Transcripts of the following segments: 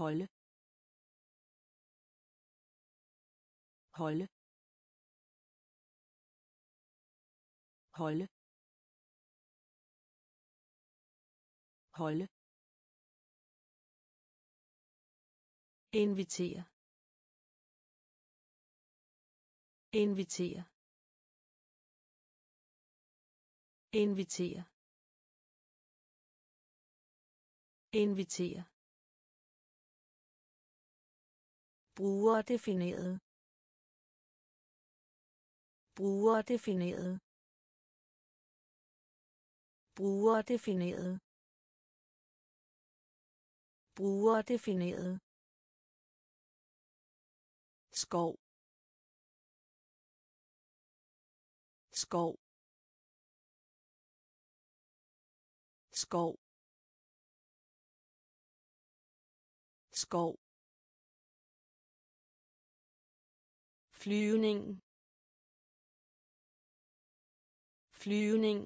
holde holde holde holde invitere invitere invitere invitere brugerdefineret brugerdefineret brugerdefineret brugerdefineret skov skov skov skov flyvning flyvning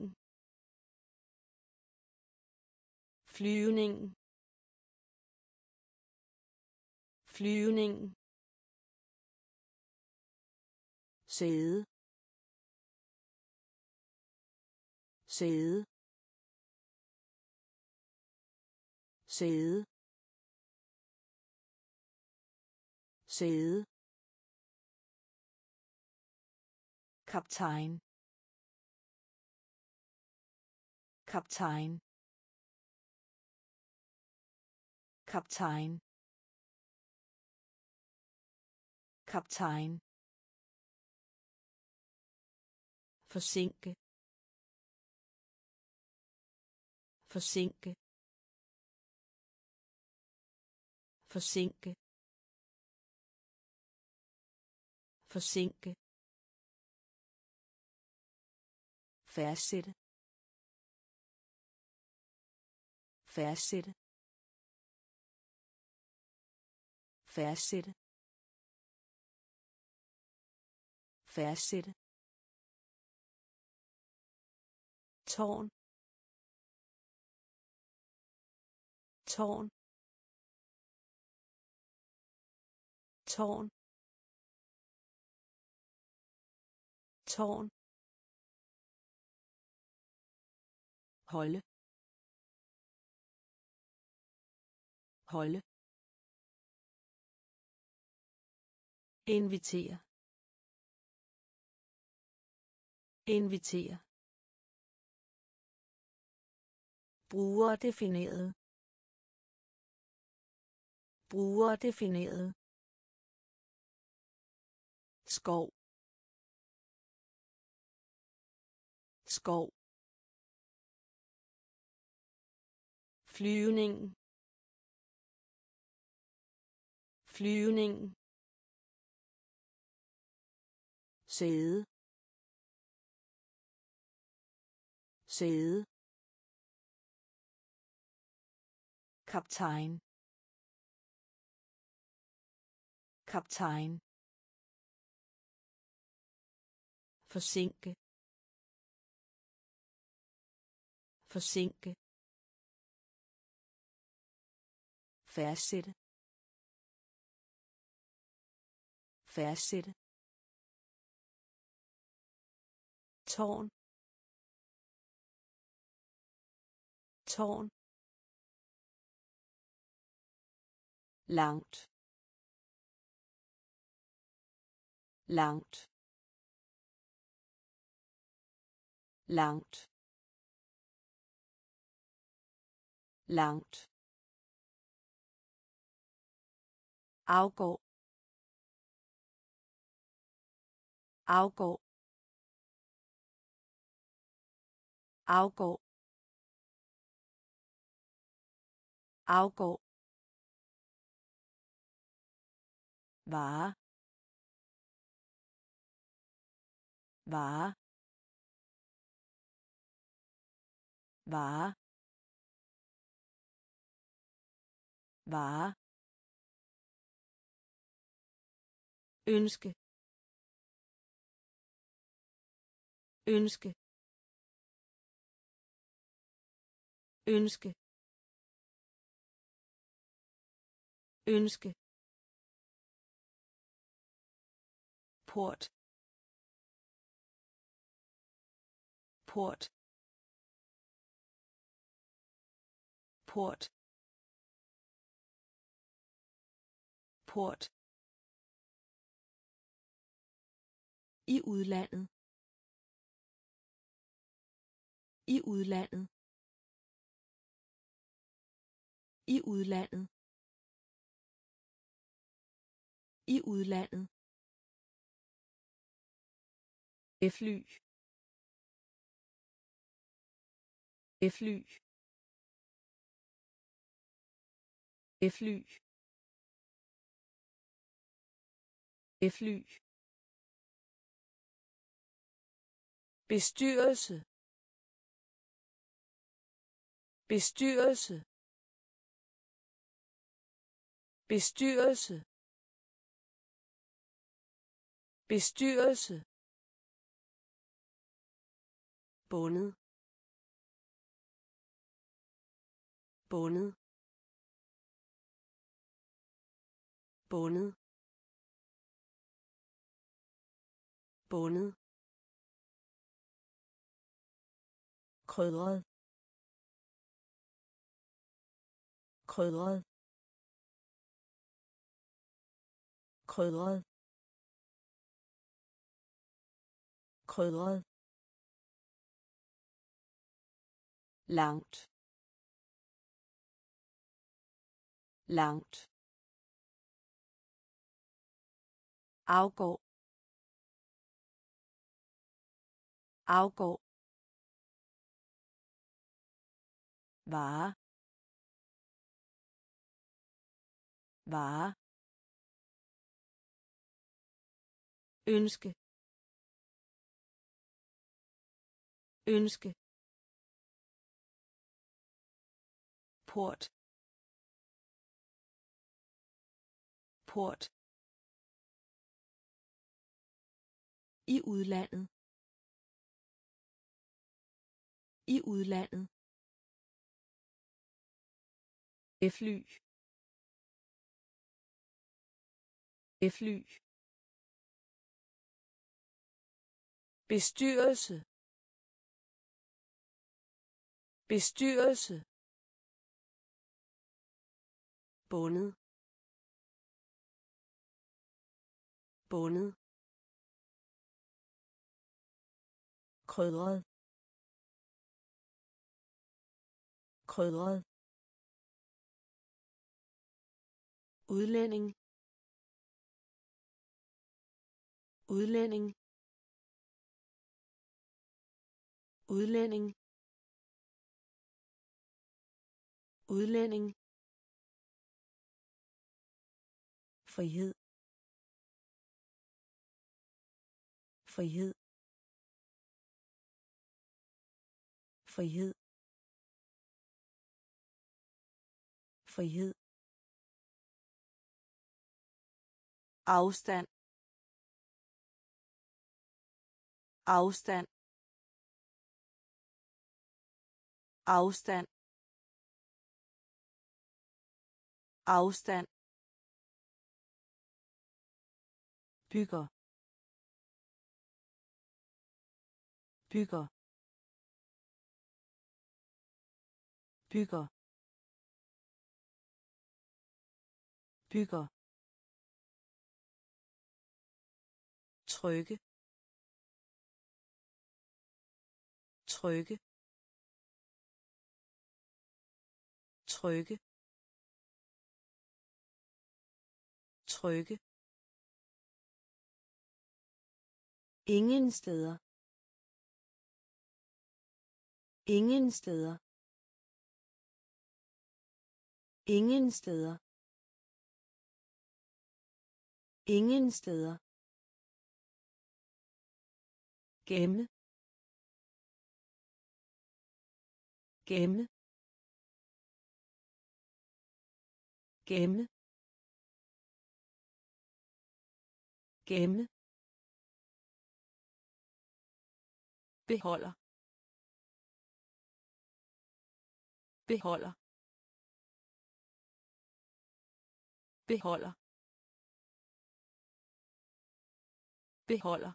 flyvning flyvning sæde sæde sæde sæde kaptajn kaptajn kaptajn kaptajn forsinke forsinke forsinke forsinke fastsætte fastsætte fastsætte fastsætte tårn tårn tårn tårn holde holde invitere invitere brugerdefineret brugerdefineret skov skov flyvning flyvning sæde sæde kaptajn kaptajn forsinke forsinke fastsætte fastsætte tårn tårn langt langt langt langt afgår afgår afgår afgår vare vare vare vare ønske ønske ønske ønske, port, port, port, port, i udlandet, i udlandet, i udlandet, i udlandet, fly, fly, fly, fly, bestyrelse, bestyrelse, bestyrelse, bestyrelse, bundet, bundet, bundet, bundet, krydret, krydret, krydret, krydret, langt, langt, afgår, afgår, vare, vare, ønske, ønske, port, port, i udlandet, i udlandet, fly, fly, bestyrelse, bestyrelse, bundet, bundet, krydret, krydret, udlænding, udlænding, udlænding, udlænding, frihed, frihed, frihed, frihed, afstand, afstand, afstand, afstand, bygger, bygger, bygger, bygger, trykke, trykke, trykke, trykke, ingen steder, ingen steder, ingen steder, ingen steder, gemme, gemme, gemme, gemme, beholder, beholder, beholder beholder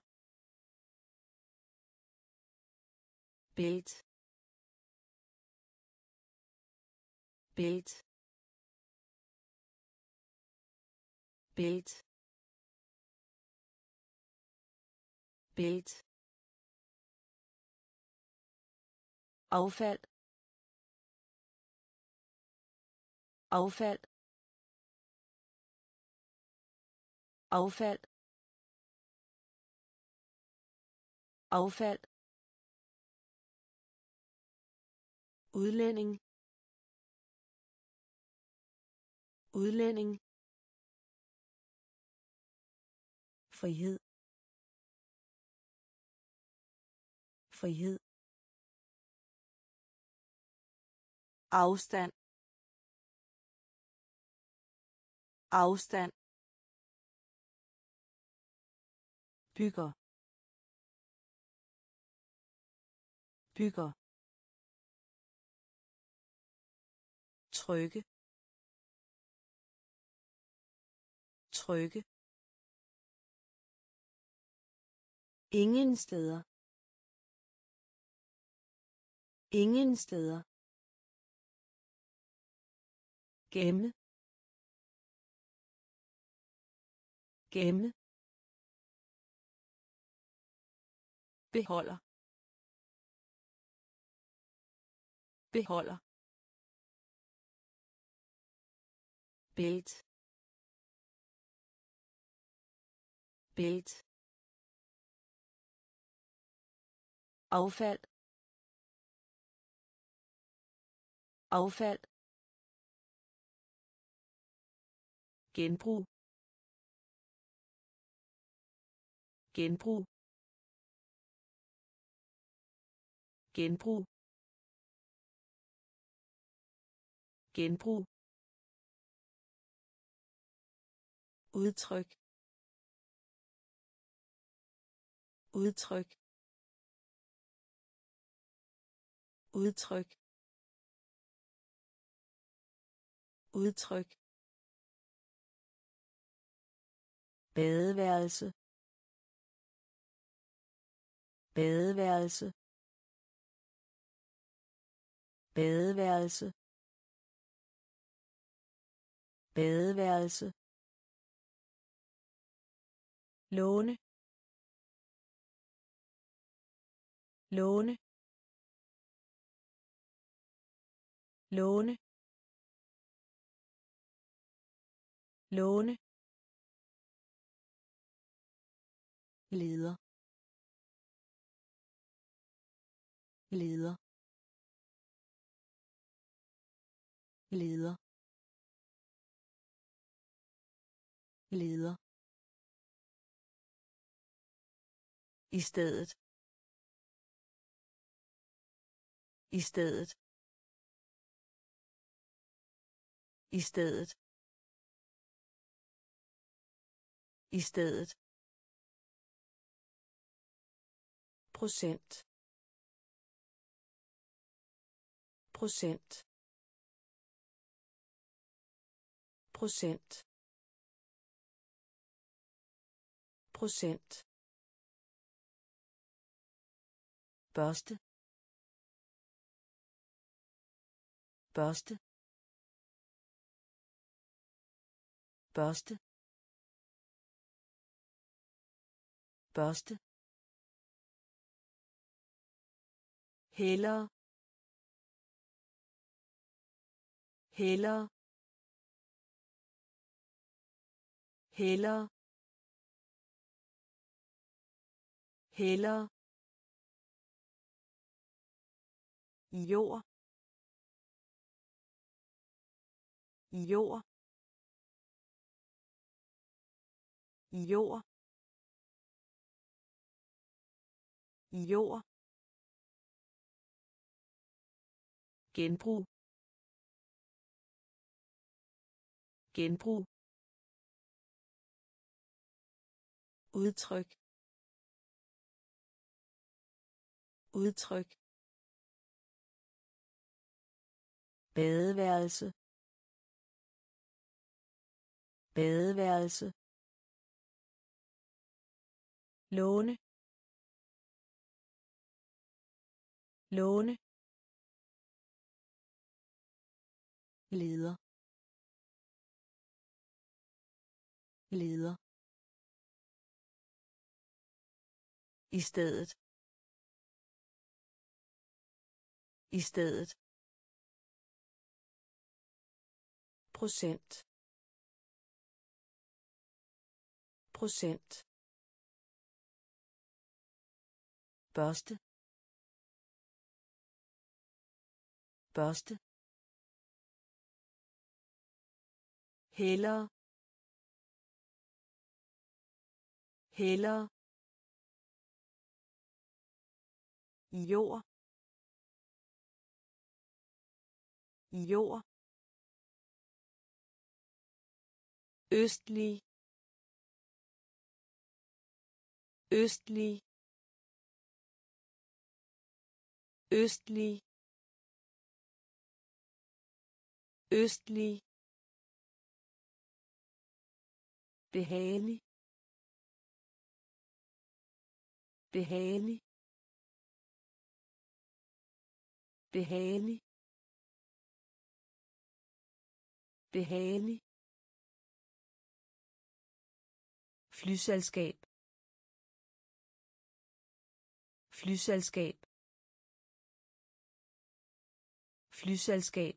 bælt bælt bælt bælt affald affald affald affald udlænding udlænding frihed frihed afstand afstand bygger bygger trykke trykke ingen steder ingen steder gemme gemme beholder beholder bælt bælt affald affald genbrug genbrug genbrug genbrug udtryk udtryk udtryk udtryk badeværelse badeværelse badeværelse badeværelse låne låne låne låne leder leder leder leder i stedet i stedet i stedet i stedet procent procent procent procent børste børste børste børste hellere hellere hellere hellere jord jord jord jord genbrug genbrug udtryk udtryk badeværelse badeværelse, låne, låne, leder, leder, i stedet, i stedet, procent, procent, børste, børste, hellere, hellere, jord, jord, østlig, østlig, østlig, østlig, behagelig, behagelig, behagelig, behagelig, flyselskab, flyselskab, flyselskab,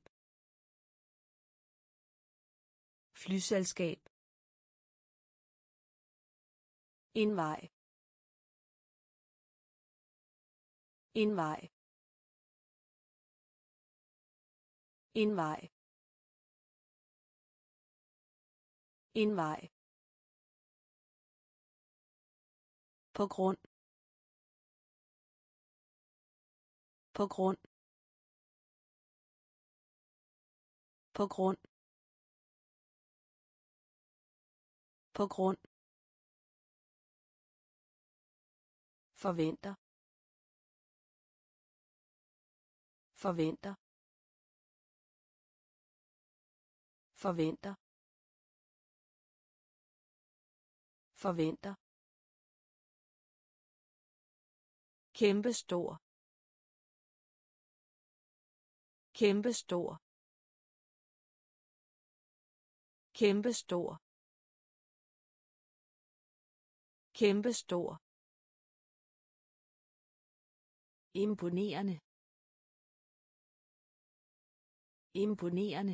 flyselskab, en vej, en vej, en vej, en vej, på grund, på grund, på grund, på grund, forventer, forventer, forventer, forventer, kæmpestor, kæmpestor, kæmpestor, kæmpestor, imponerende, imponerende,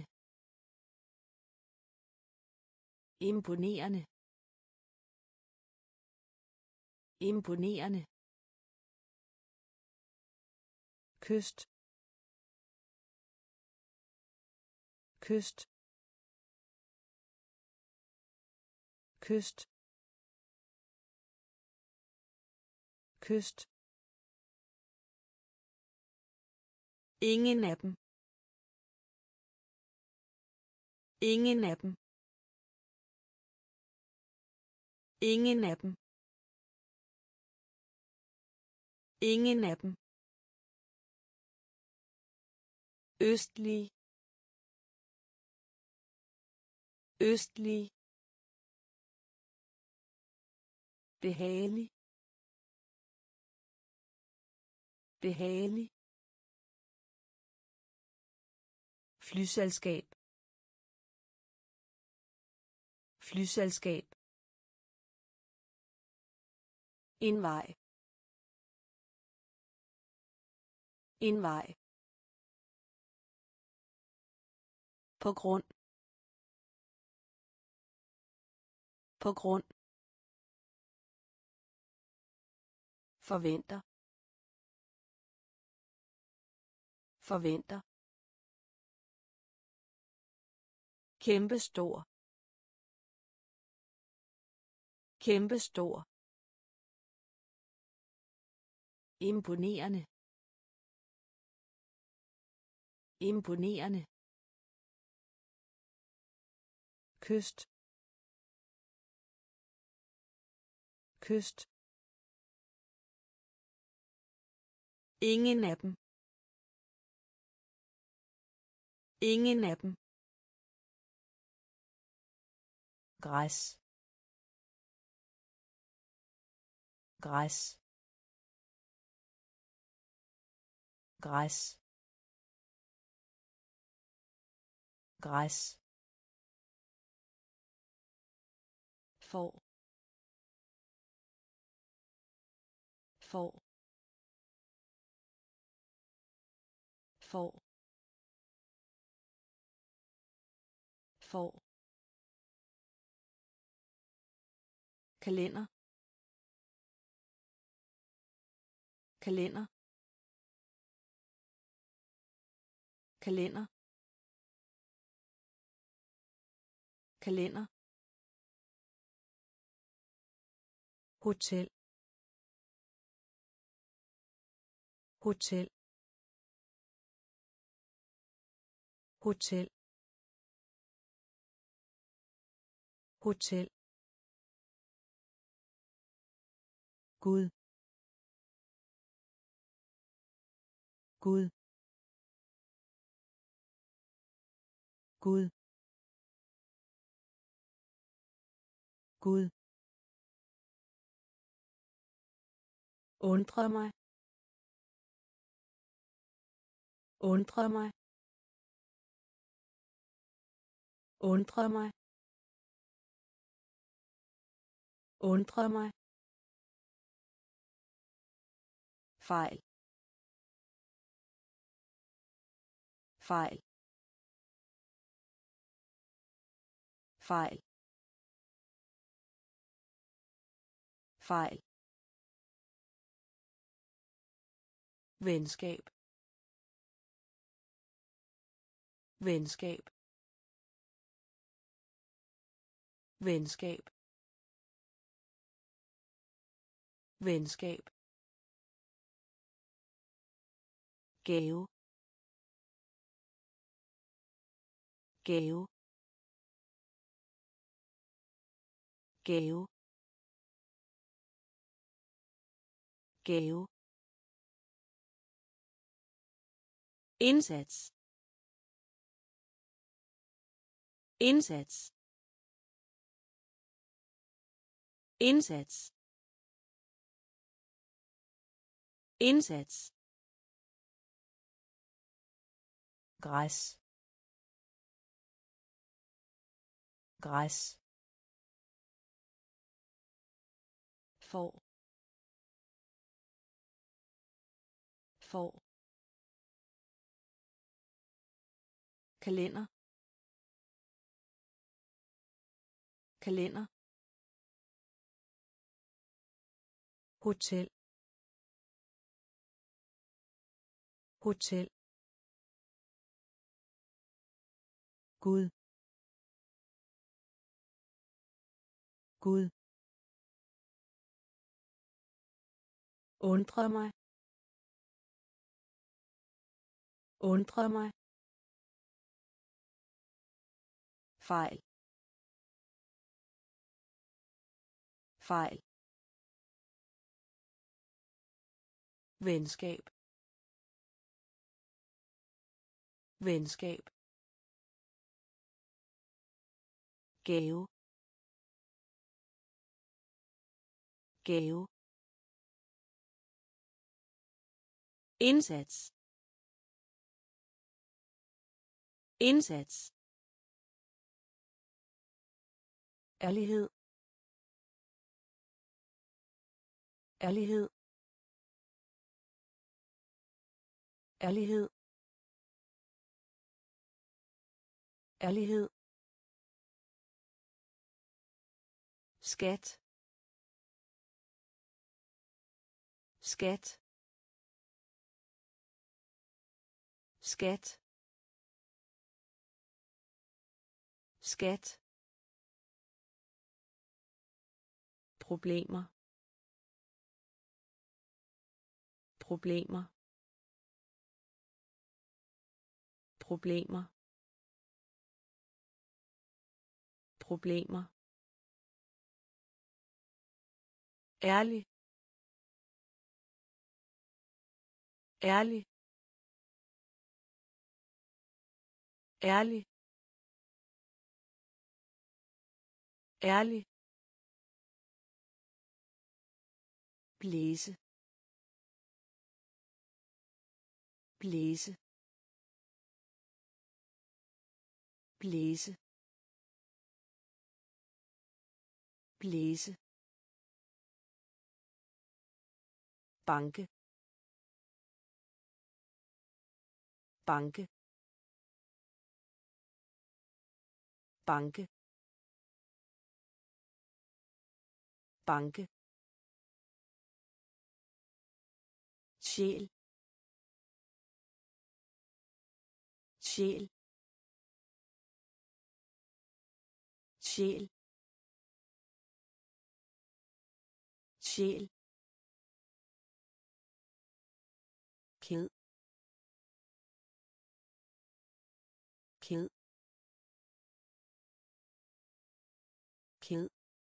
imponerende, imponerende, kyst, kyst, kyst, kyst, ingen af dem, ingen af dem, ingen af dem, ingen af dem, østlig, østlig, behagelig, behagelig, flyselskab, flyselskab, en vej, en vej, på grund, på grund, forventer, forventer, kæmpestor, kæmpestor, imponerende, imponerende, kyst, kyst, ingen af dem, ingen af dem, græs, græs, græs, græs, får, får, får, får, kalender, kalender, kalender, kalender, hotel, hotel, hotel, hotel, Gud, Gud, Gud, Gud, undre mig, undre mig, undre mig, undre mig, fejl, fejl, fejl, fejl, venskab, venskab, venskab, venskab, gave, gave, gave, gave, indsats, indsats, indsats, indsats, græs, græs, får, får, kalender, kalender, hotel, hotel, Gud, Gud, undre mig, undre mig, fejl, fejl, venskab, venskab, gave, gave, indsats, indsats, ærlighed, ærlighed, ærlighed, ærlighed, skat, skat, skat, skat, problemer, problemer, problemer, problemer, ærlig, ærlig, ærlig, ærlig, blæse, blæse, blæse, blæse, banke, banke, banke, banke, sjæl, sjæl, sjæl, sjæl, ked, ked, ked,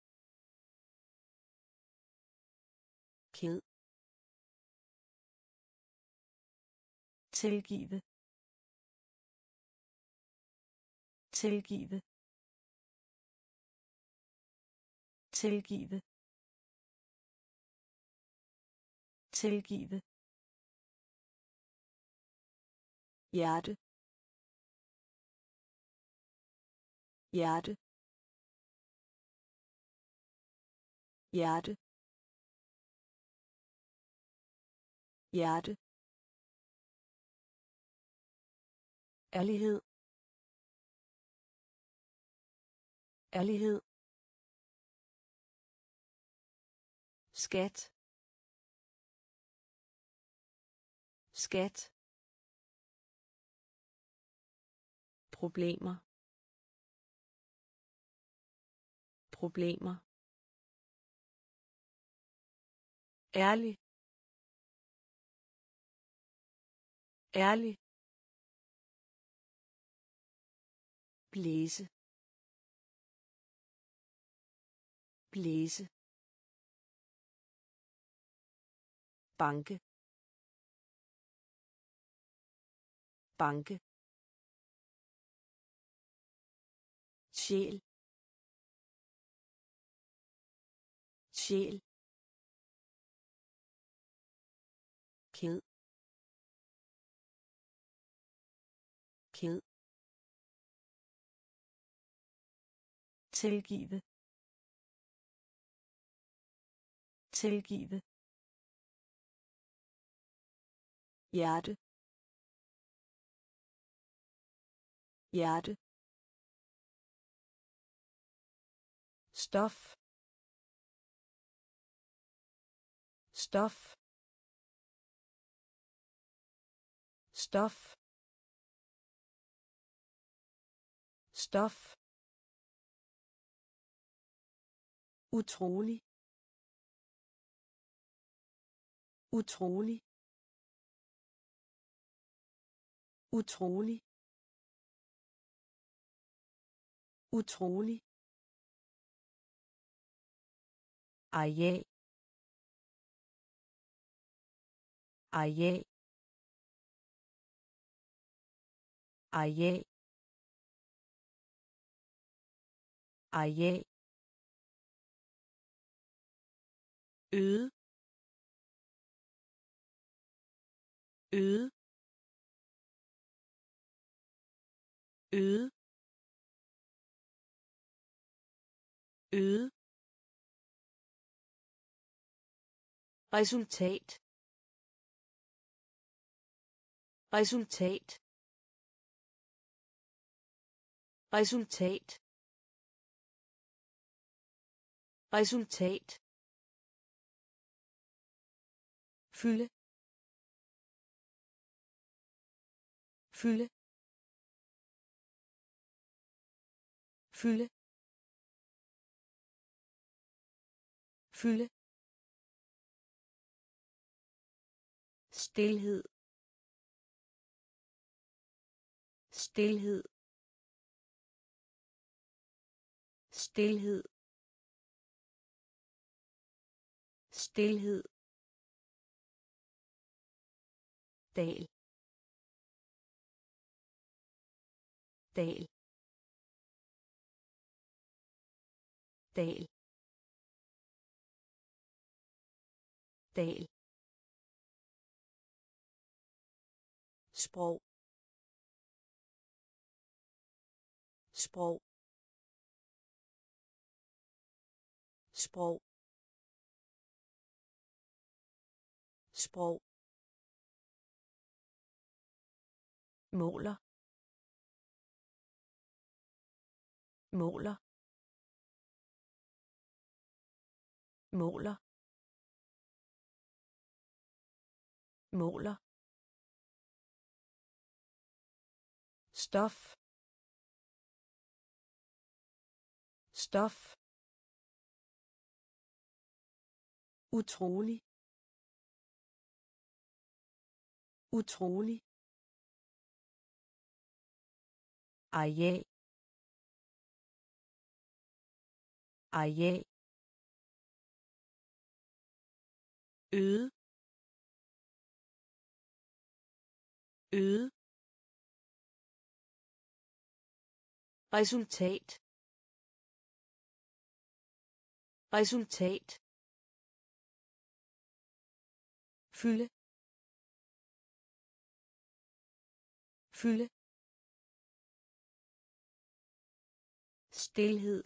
ked, tilgive, tilgive, tilgive, tilgive, hjerte, hjerte, hjerte, hjerte, ærlighed, ærlighed, skat, skat, problemer, problemer, ærlig, ærlig, blæse, blæse, banke, banke, sjæl, sjæl, ked, ked, tilgive, tilgive, hjerte, hjerte, stof, stof, stof, stof, utrolig, utrolig, utrolig, utrolig, areal, areal, areal, areal, øde, øde, øde, øde, resultat, resultat, resultat, resultat, fylde, fylde, fylde, fylde, stilhed, stilhed, stilhed, stilhed, dal, dal, dal, dal, sprog, sprog, sprog, sprog, måler, måler, måler, måler, stof, stof, utrolig, utrolig, areal, areal, øde, øde, resultat, resultat, fylde, fylde, stilhed,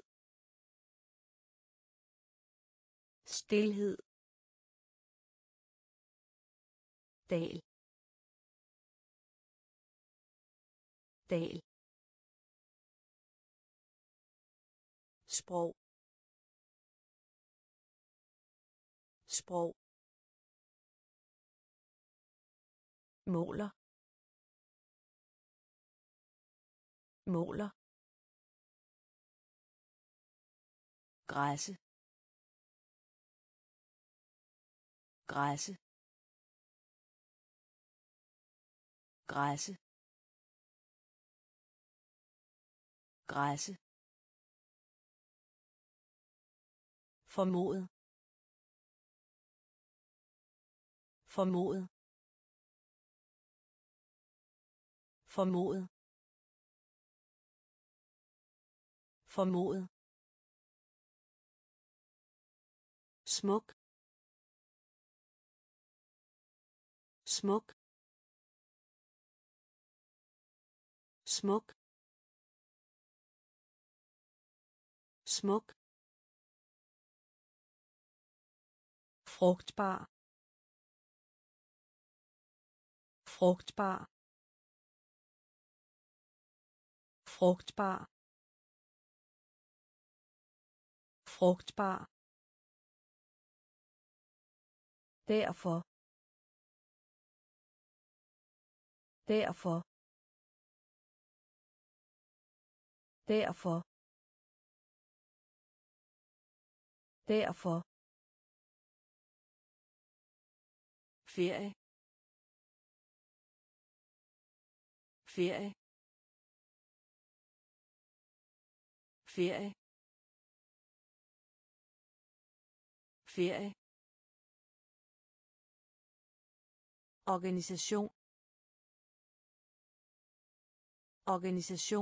stilhed, dal, dal, sprog, sprog, måler, måler, græsse, græsse, græsse, græsse, formodet, formodet, formodet, formodet, smuk, smuk, smuk, smuk, frugtbar, frugtbar, frugtbar, frugtbar, derfor, derfor, derfor, derfor, ferie, ferie, ferie, ferie, organisation, organisation,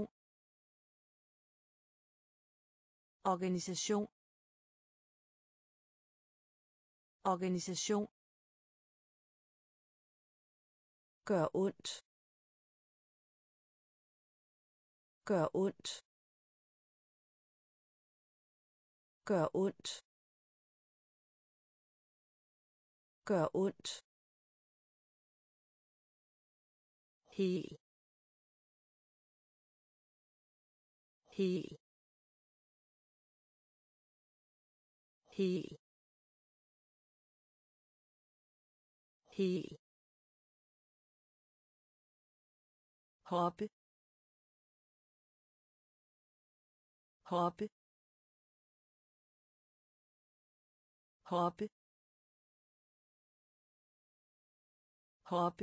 organisation, organisation, gør ondt, gør ondt, gør ondt, gør ondt, hel, hel, hel, hel, hoppe, hoppe, hoppe, hoppe,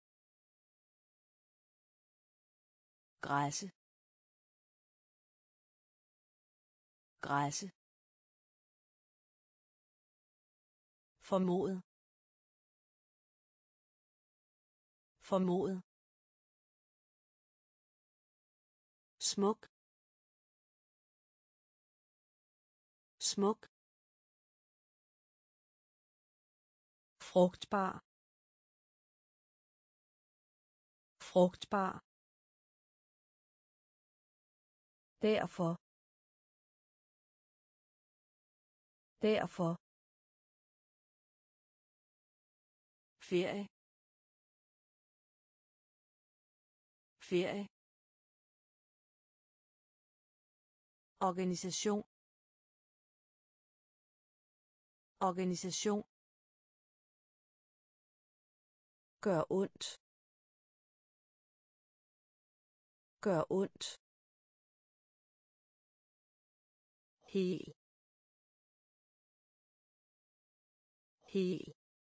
græsse, græsse, formodet, formodet, smuk, smuk, frugtbar, frugtbar, derfor, derfor, ferie, ferie, organisation, organisation, gør ondt, gør ondt, hel, hel,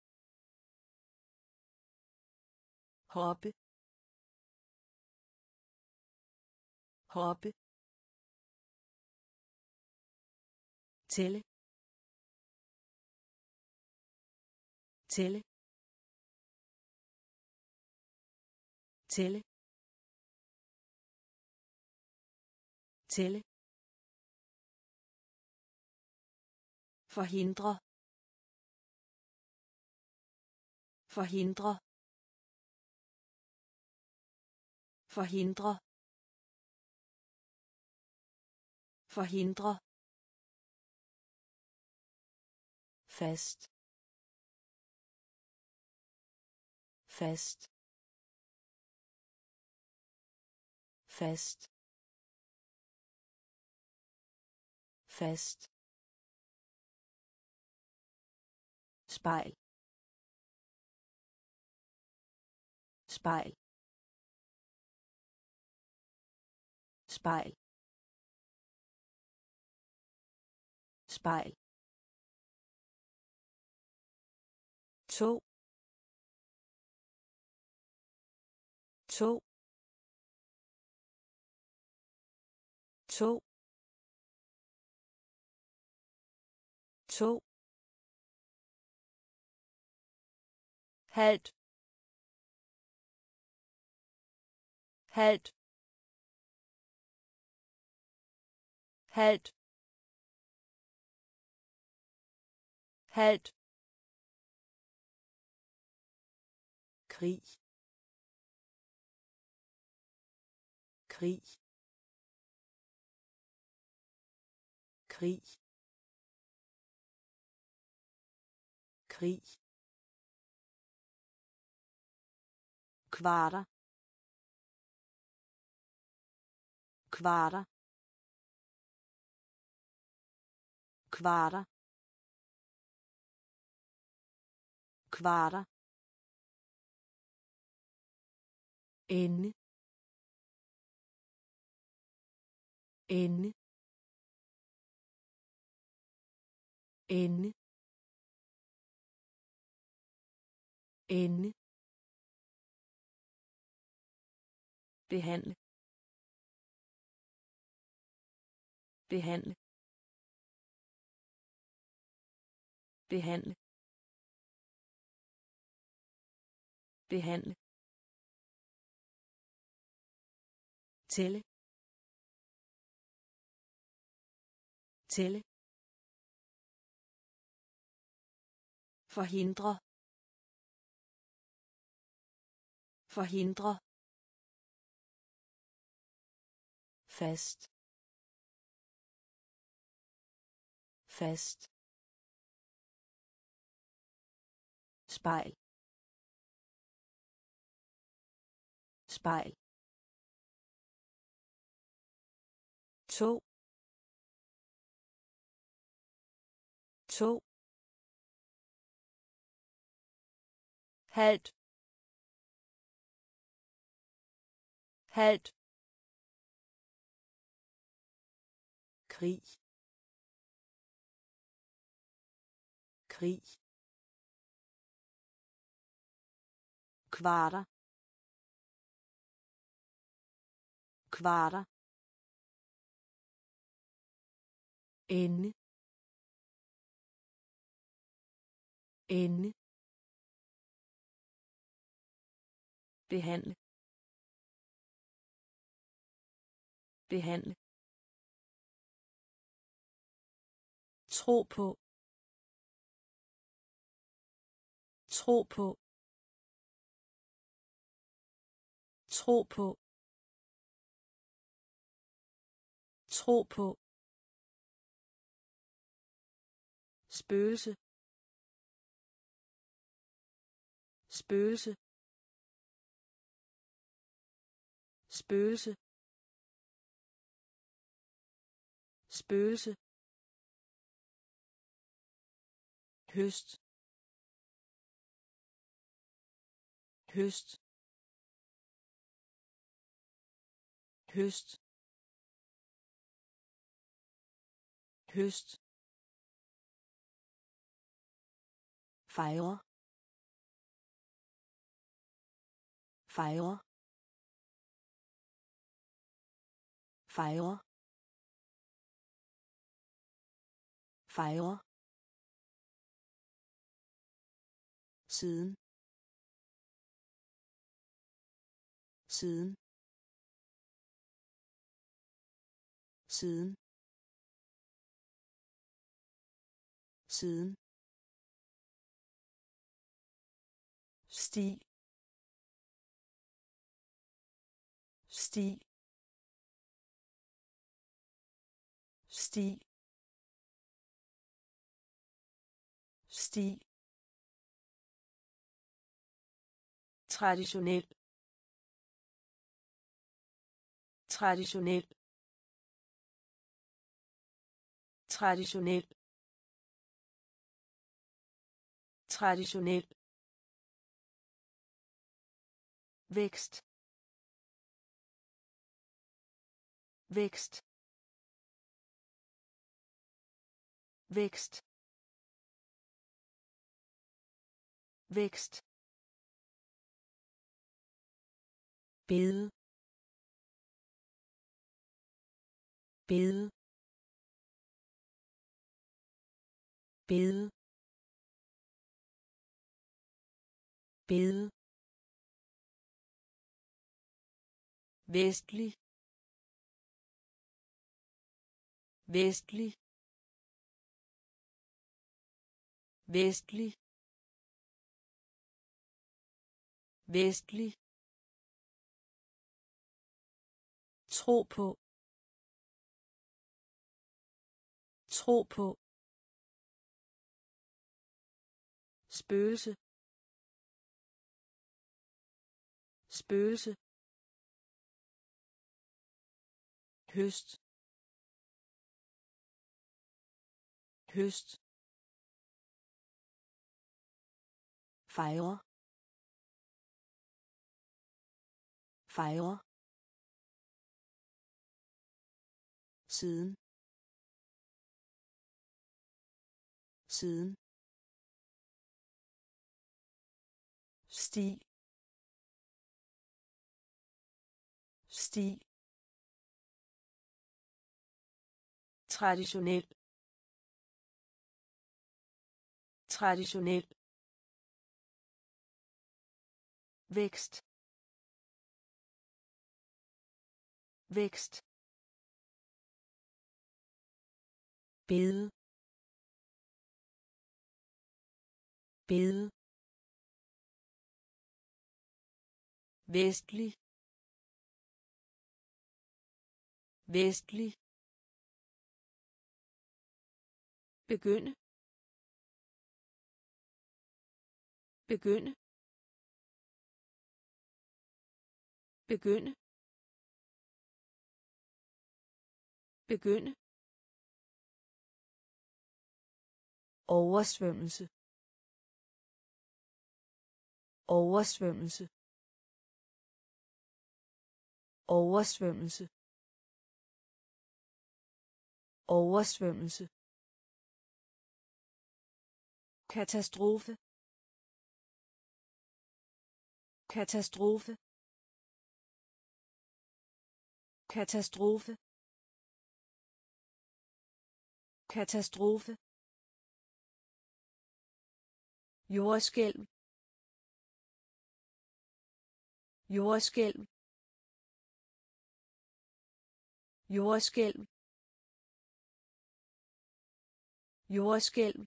hoppe, hoppe, tælle, tælle, tælle, tælle, forhindre, forhindre, forhindre, forhindre, fast, fast, fast, fast, spejl, spejl, spejl, spejl, to, to, to, to, halvt, halvt, halvt, halvt, krig, krig, krig, krig, kvarter, kvarter, kvarter, kvarter, ende, ende, ende, ende, behandle, behandle, behandle, behandle, tælle, tælle, forhindre, forhindre, fast, fast, spejl, spejl, to, to, halvt, halvt, krig, krig, kvarter, kvarter, ende, ende, behandle, behandle, tro på, tro på, tro på, tro på, spøgelse, spøgelse, spøgelse, spøgelse, høst, høst, høst, høst, fejre, fejre, fejre, fejre, siden, siden, siden, siden, sti, sti, sti, sti, traditionel, traditionel, traditionel, traditionel, vækst, vækst, vækst, vækst, bede, bede, bede, bede, vestlig, vestlig, vestlig, vestlig, tro på, tro på, spøgelse, spøgelse, høst, høst, fejre, fejre, siden, siden, sti, sti, traditionel, traditionel, vækst, vækst, bede, bede, vestlig, vestlig, begynde, begynde, begynde, begynde, oversvømmelse, oversvømmelse, oversvømmelse, oversvømmelse, katastrofe, katastrofe, katastrofe, katastrofe, jordskælv, jordskælv, jordskælv, jordskælv,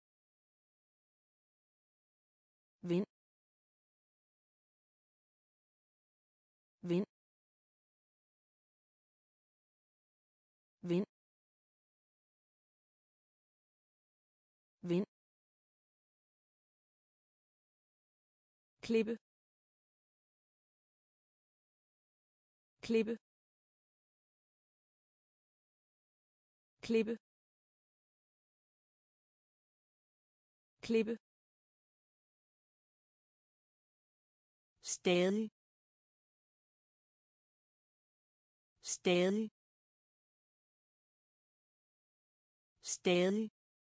vind, vind, vind, vind, klippe, klippe, klippe, klippe, stadig, stadig, stadig,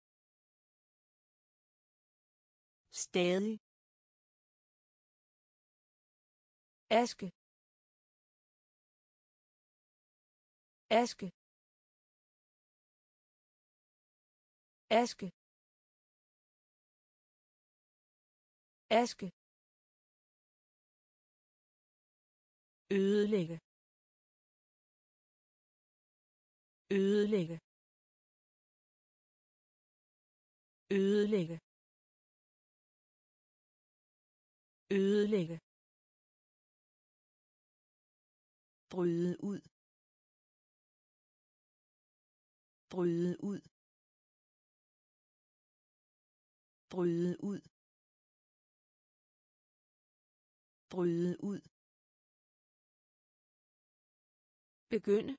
stadig, aske, aske, aske, aske, ødelægge, ødelægge, ødelægge, ødelægge, bryde ud, bryde ud, bryde ud, bryde ud, begynde,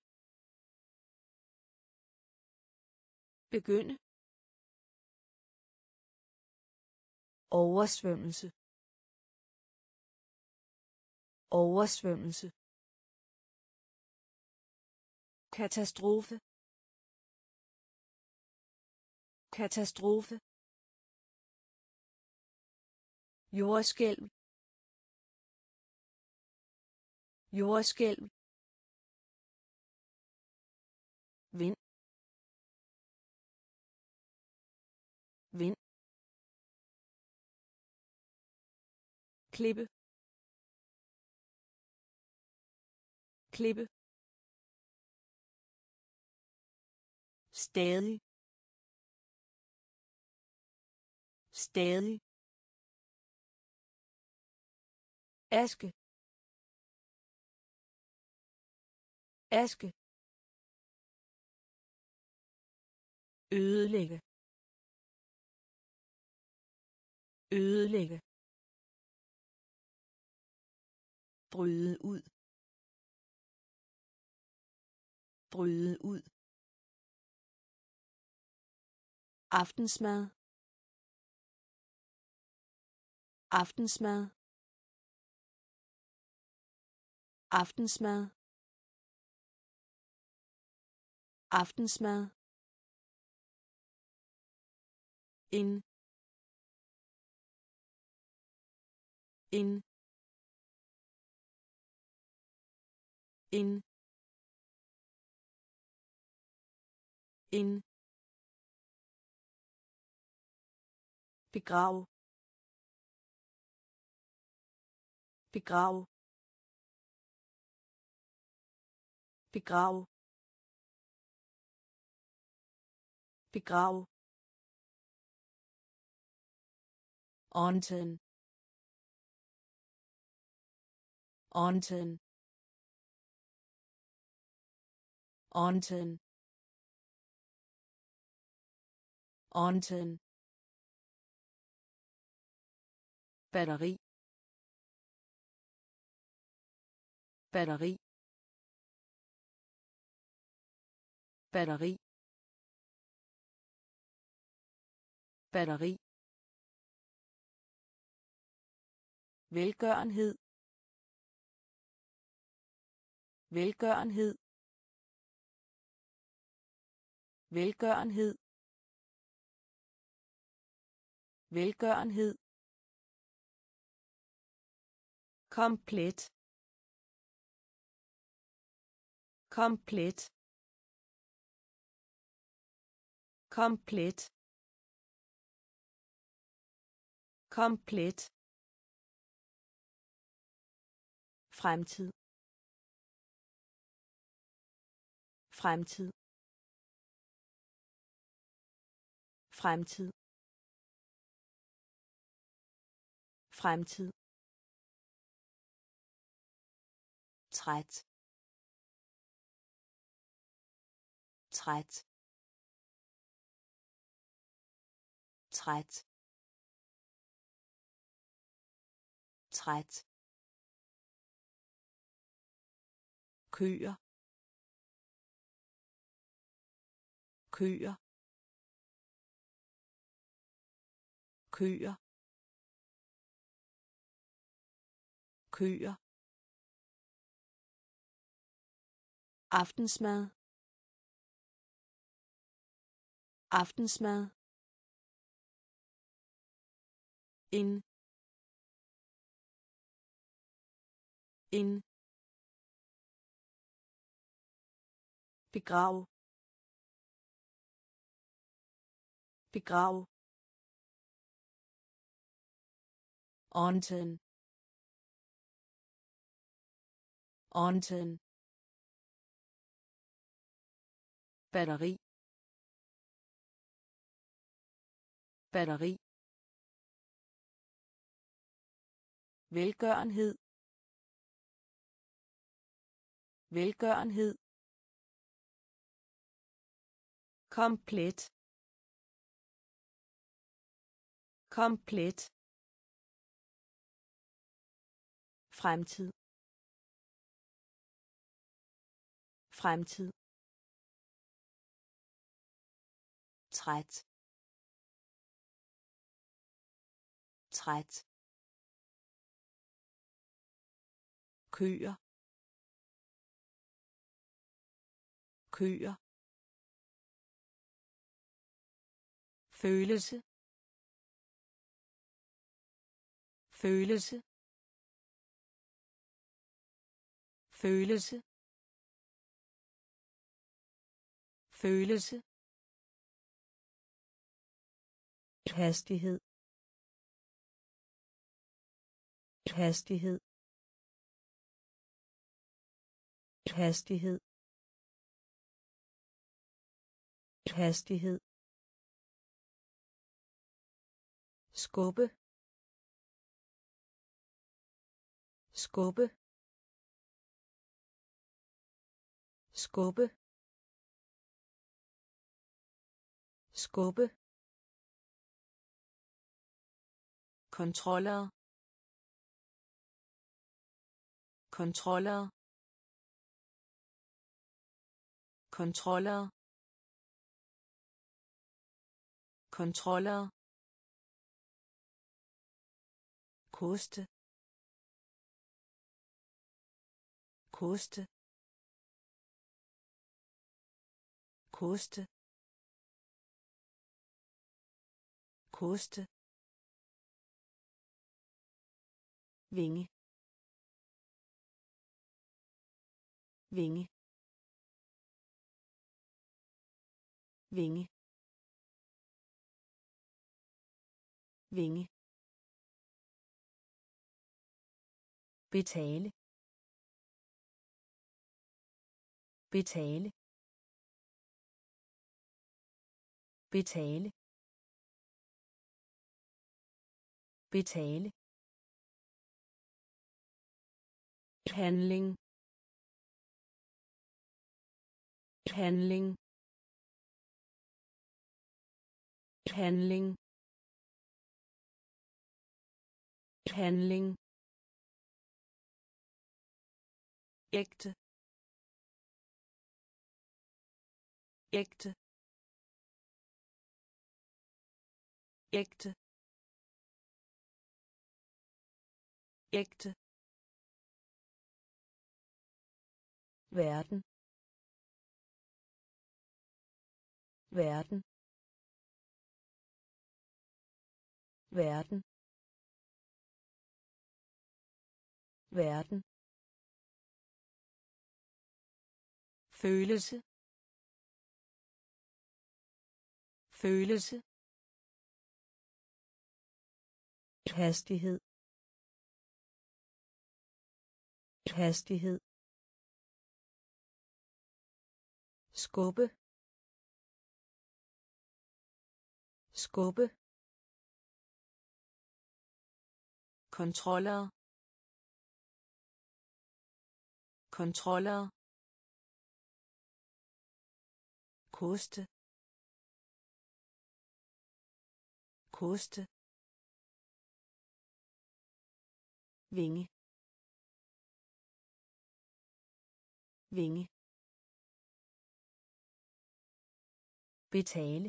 begynde, oversvømmelse, oversvømmelse, katastrofe, katastrofe, jordskælv, jordskælv, vind, vind, klippe, klippe, stadig, stadig, aske, aske, ødelægge, ødelægge, bryde ud, bryde ud, aftensmad, aftensmad, aftensmad, aftensmad, en, en, en, en, begrav, begrav, begrav, begrav, ånden, ånden, ånden, ånden, batteri, batteri, batteri, batteri, velgørenhed, velgørenhed, velgørenhed, velgørenhed, komplet, komplet, komplet, komplet, fremtid, fremtid, Fremtid. Fremtid. Træt. Træt. Træt. Træt. Køer. Køer. Køer. Køer. Aftensmad. Aftensmad. En. En. Begrav. Begrav. Undtagen. Undtagen. Batteri. Batteri. Velgørenhed. Velgørenhed. Komplet. Komplet. Fremtid. Fremtid. Træt. Træt. Køer. Køer. Følelse. Følelse. Følelse. Følelse. Hastighed. Hastighed. Hastighed. Hastighed. Skubbe. Skubbe. Skubbe. Skubbe. Kontroller. Kontroller. Kontroller. Kontroller. Koste. Koste. Koste. Koste. Vinge. Vinge. Vinge. Vinge. Betale. Betale. Betale. Betale. Handling. Handling. Handling. Handling. Ægte. Ægte. Ægte. Ægte. Verden. Verden. Verden. Verden. Følelse. Følelse. Hastighed. Hastighed. Skubbe. skubbe, kontroller, kontroller, koste, koste, vinge, vinge, betale,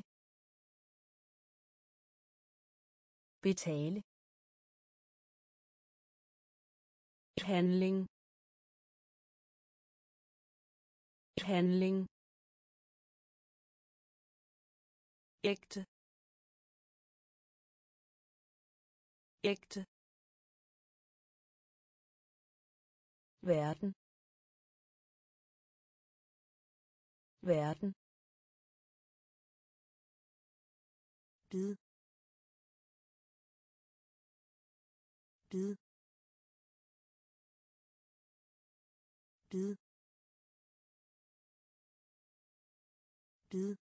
betale, handling, handling, ægte, ægte, verden, verden, bid, bid, bid, bid,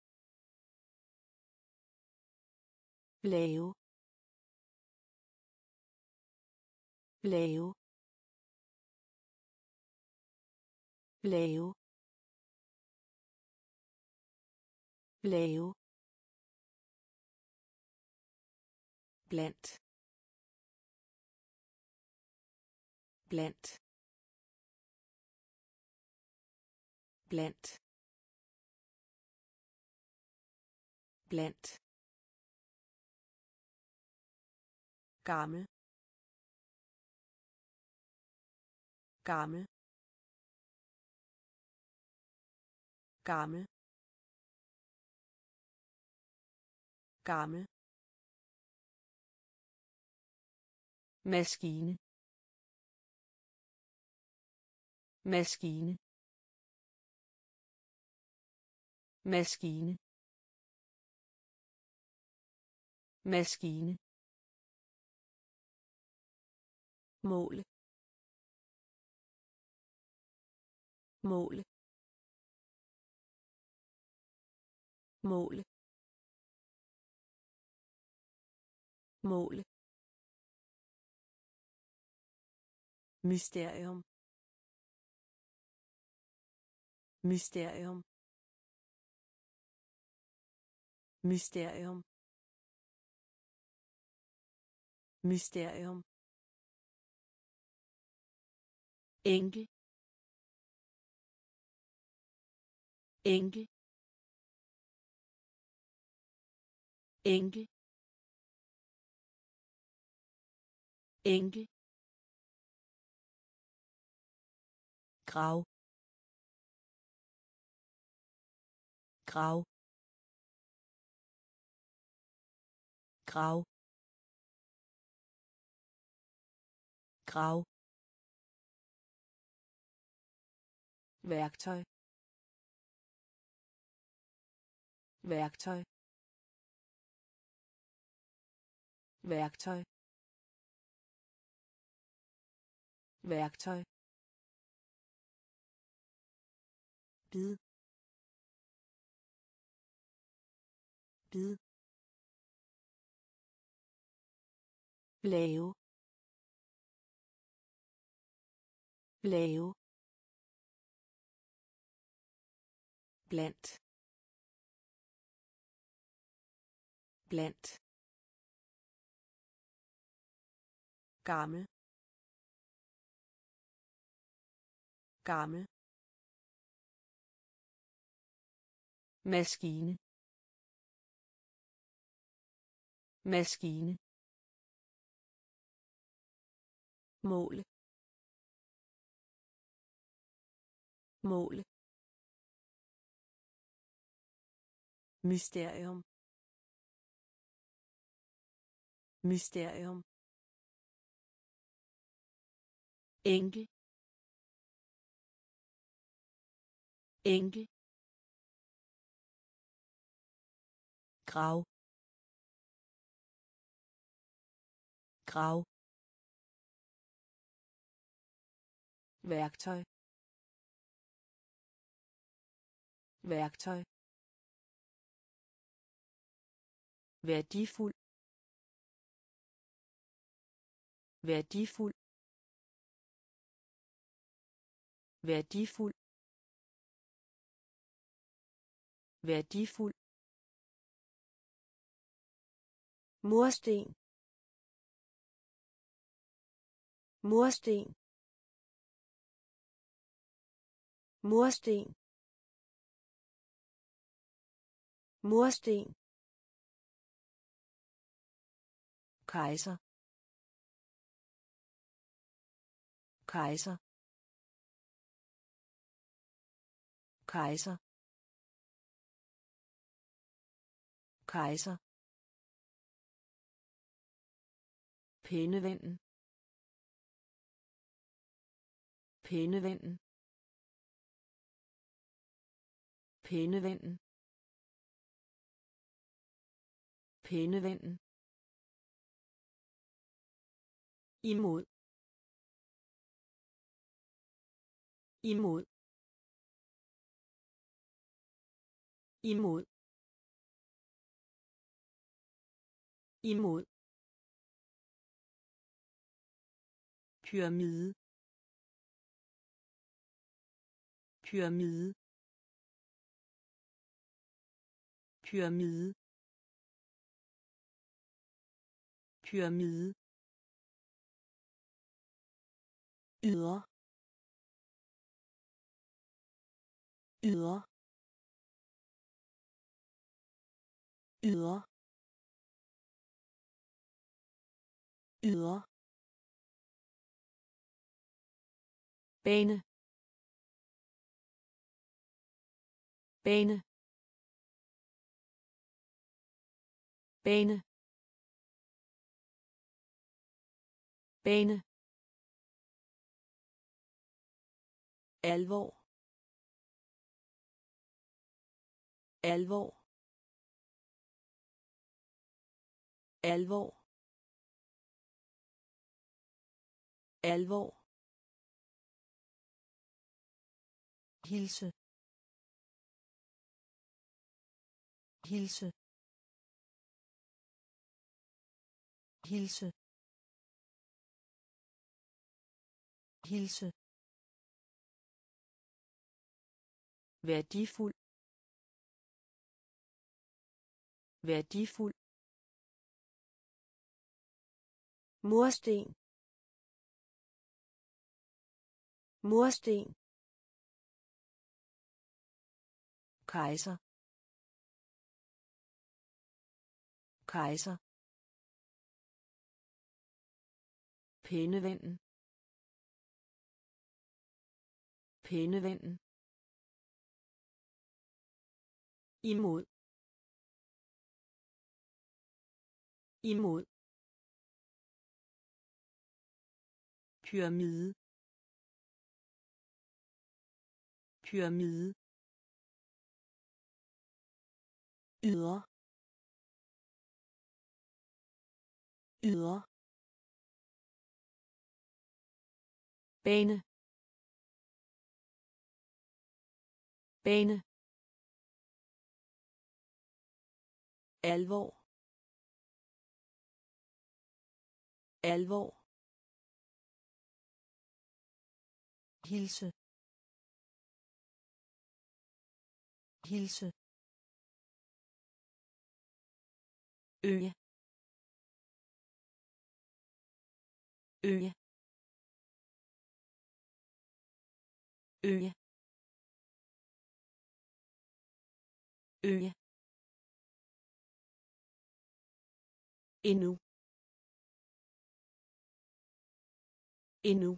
lave, lave, lave, lave, blandt, blandt, blandt, blandt, gammel, gammel, gammel, gammel, maskine, maskine, maskine, maskine, måle, måle, måle, måle, mysterium, mysterium, mysterium, mysterium, enkel, enkel, enkel, enkel, grav, grav, grav, grav, værktøj, værktøj, værktøj, værktøj, bid, bid, lave, lave, blandt, blandt, gammel, gammel, maskine, maskine, måle, måle, mysterium, mysterium, enkel, enkel, grav, grav, værktøj, værktøj, værdifuld værdifuld værdifuld værdifuld mursten mursten mursten mursten kejser kejser kejser kejser pennevennen pennevennen pennevennen pennevennen imod imod imod imod pyramide pyramide pyramide pyramide ydre ydre ydre ydre bane bane bane bane alvor alvor alvor alvor hilse hilse hilse hilse værdifuld værdifuld mursten mursten kejser kejser pennevennen pennevennen imod imod pyramide pyramide ydre ydre bane bane alvor alvor hilse hilse øje øje øje øje endnu endnu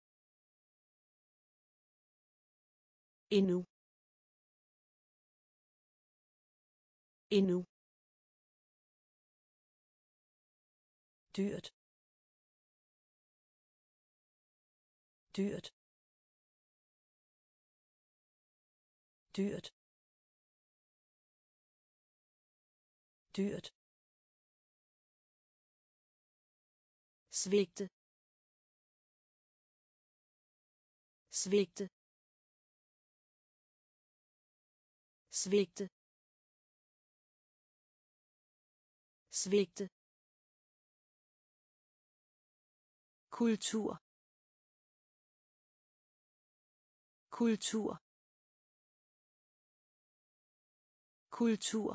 endnu endnu dyrt dyrt dyrt dyrt svigte svigte svigte svigte, kultur, kultur, kultur,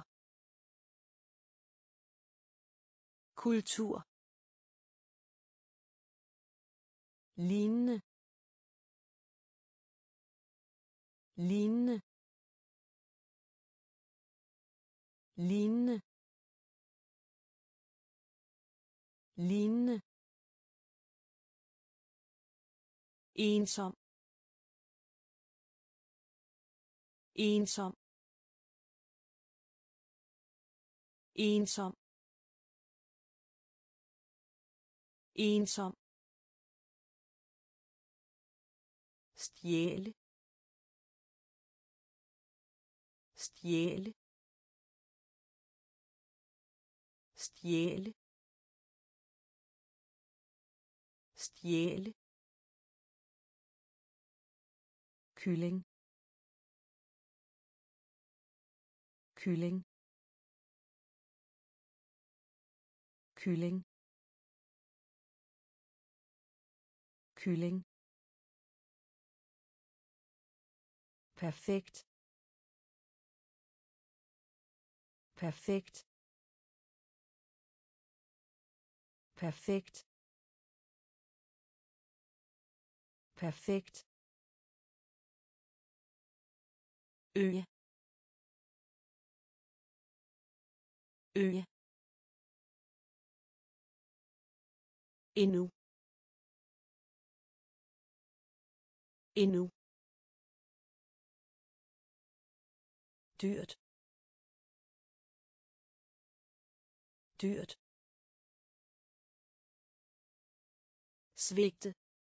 kultur, lignende, lignende, lignende, lignende, ensom, ensom, ensom, ensom, stjæle, stjæle, stjæle, stjæle, kylling, kylling, kylling, kylling, perfekt, perfekt, perfekt, perfekt, øje, øje, endnu, endnu, dyrt, dyrt, svigte,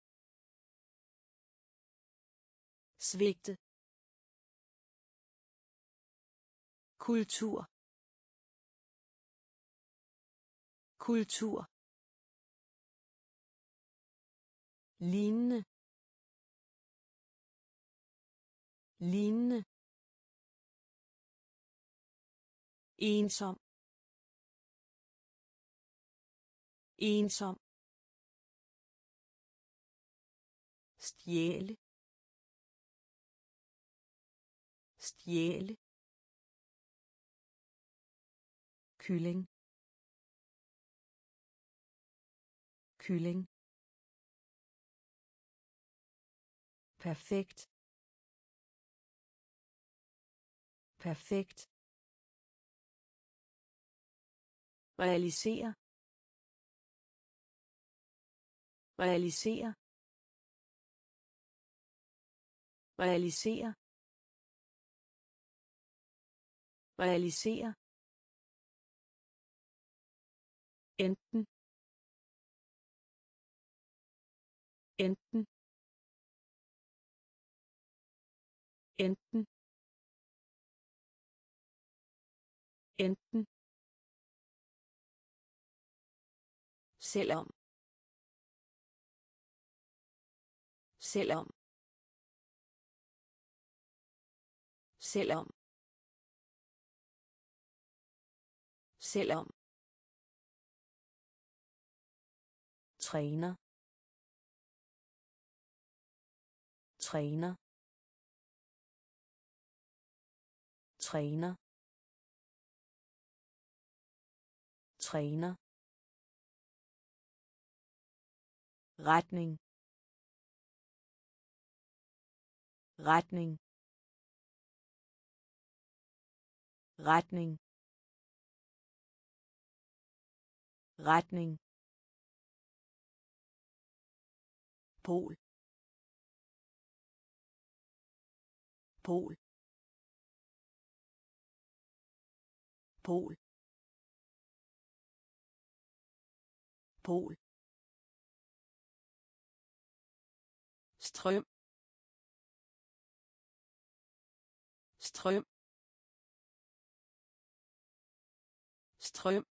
svigte, kultur, kultur, lignende, lignende, ensom, ensom, stjæle, stjæle, kylling, kylling, perfekt, perfekt, realisere, realisere, realisere, realisere, enten, enten, enten, enten, selvom, selvom, selvom, selvom, træner, træner, træner, træner, retning, retning, retning, retning, pol, pol, pol, pol, strøm, strøm, strøm,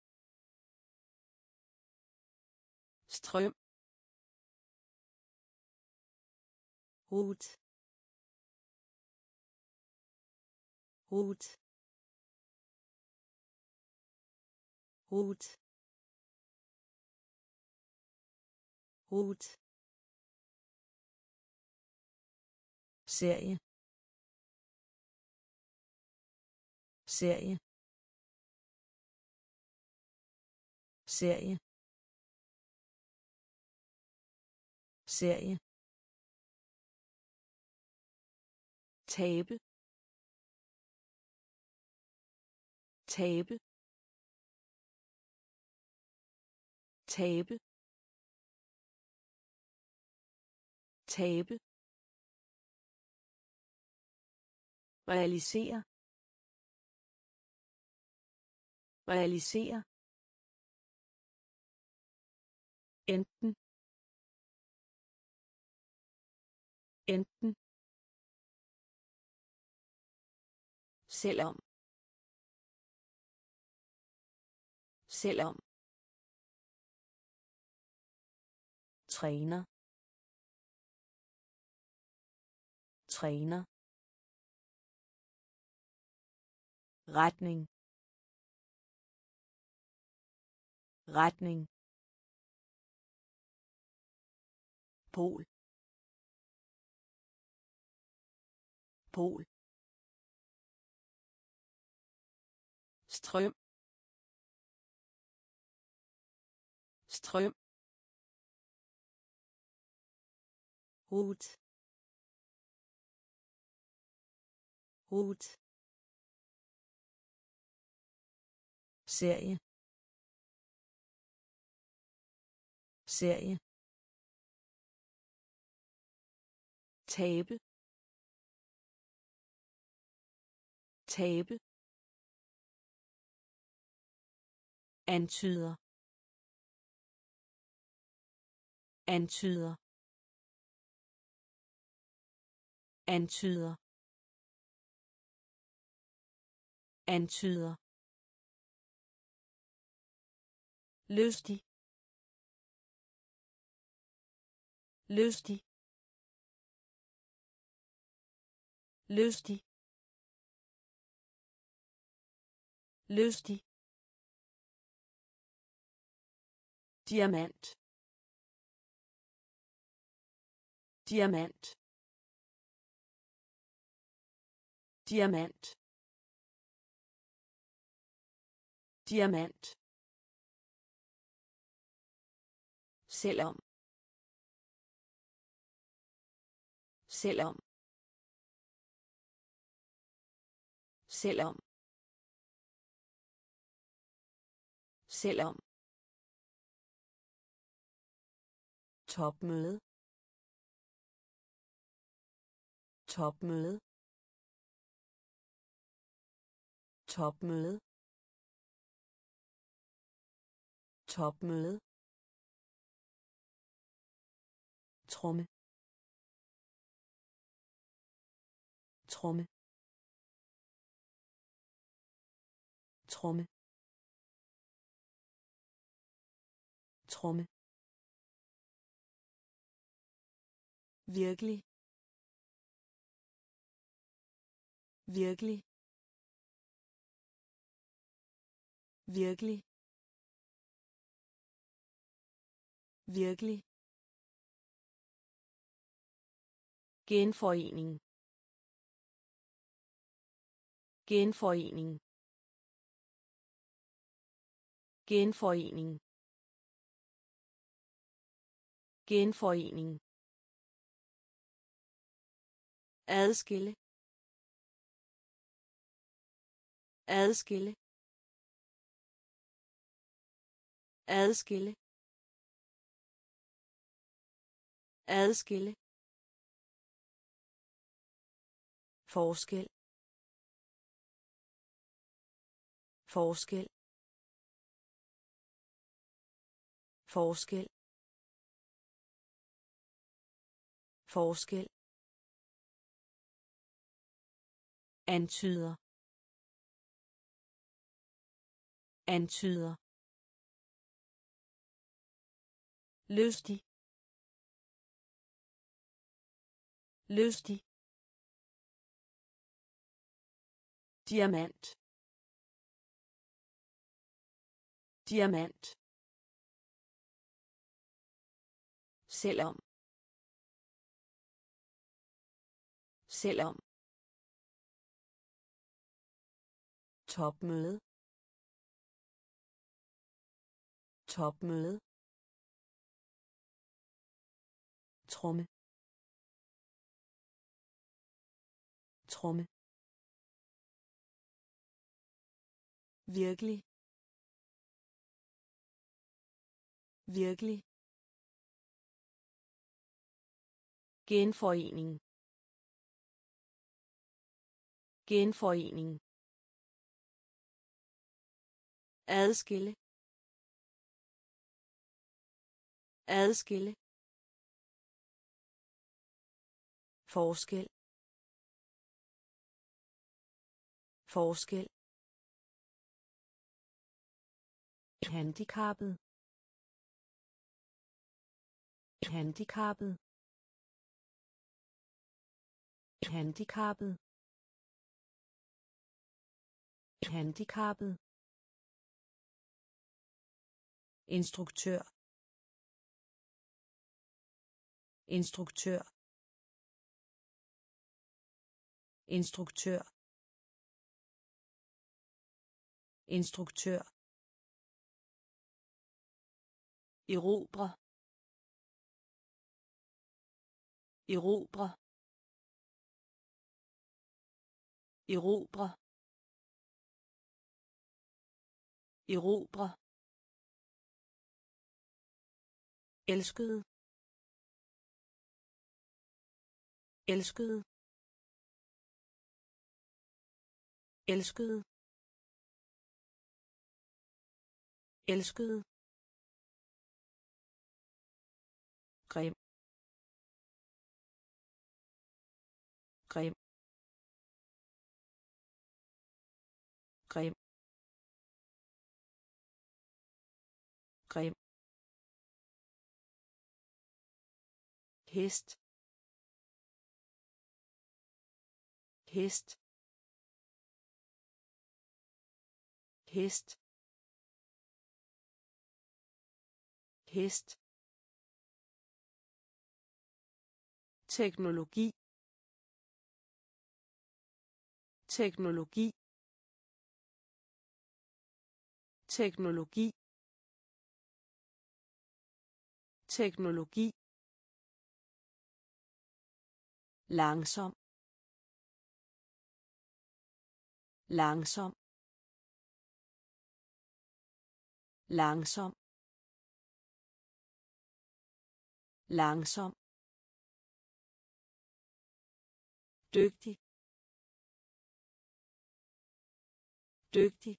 strøm, rut, rut, rot rot serie serie serie serie tabe tabe tabe tabe realisere realisere enten enten selvom selvom træner træner retning retning pol pol strøm strøm rot rot serie serie tabe tabe antyder antyder antyder antyder lystig lystig lystig lystig diamant diamant diamant diamant selvom selvom selvom selvom topmøde topmøde topmøde topmøde tromme tromme tromme tromme virkelig virkelig virkelig virkelig genforening genforening genforening genforening adskille adskille adskille adskille forskel forskel forskel forskel antyder antyder lystig lystig diamant diamant, selvom, selvom, topmøde, topmøde, tromme, tromme, virkelig, virkelig, genforening, genforening, adskille, adskille, forskel, forskel, handicappet, handicappet, handicappet, handicappet, instruktør, instruktør, instruktør, instruktør, erobre, erobre, erobre, erobre, elskede, elskede, elskede, elskede, grim, grim, grim, grim, hest, hest, hest, hest, teknologi, teknologi, teknologi, teknologi, langsom, langsom, langsom, langsom, dygtig, dygtig,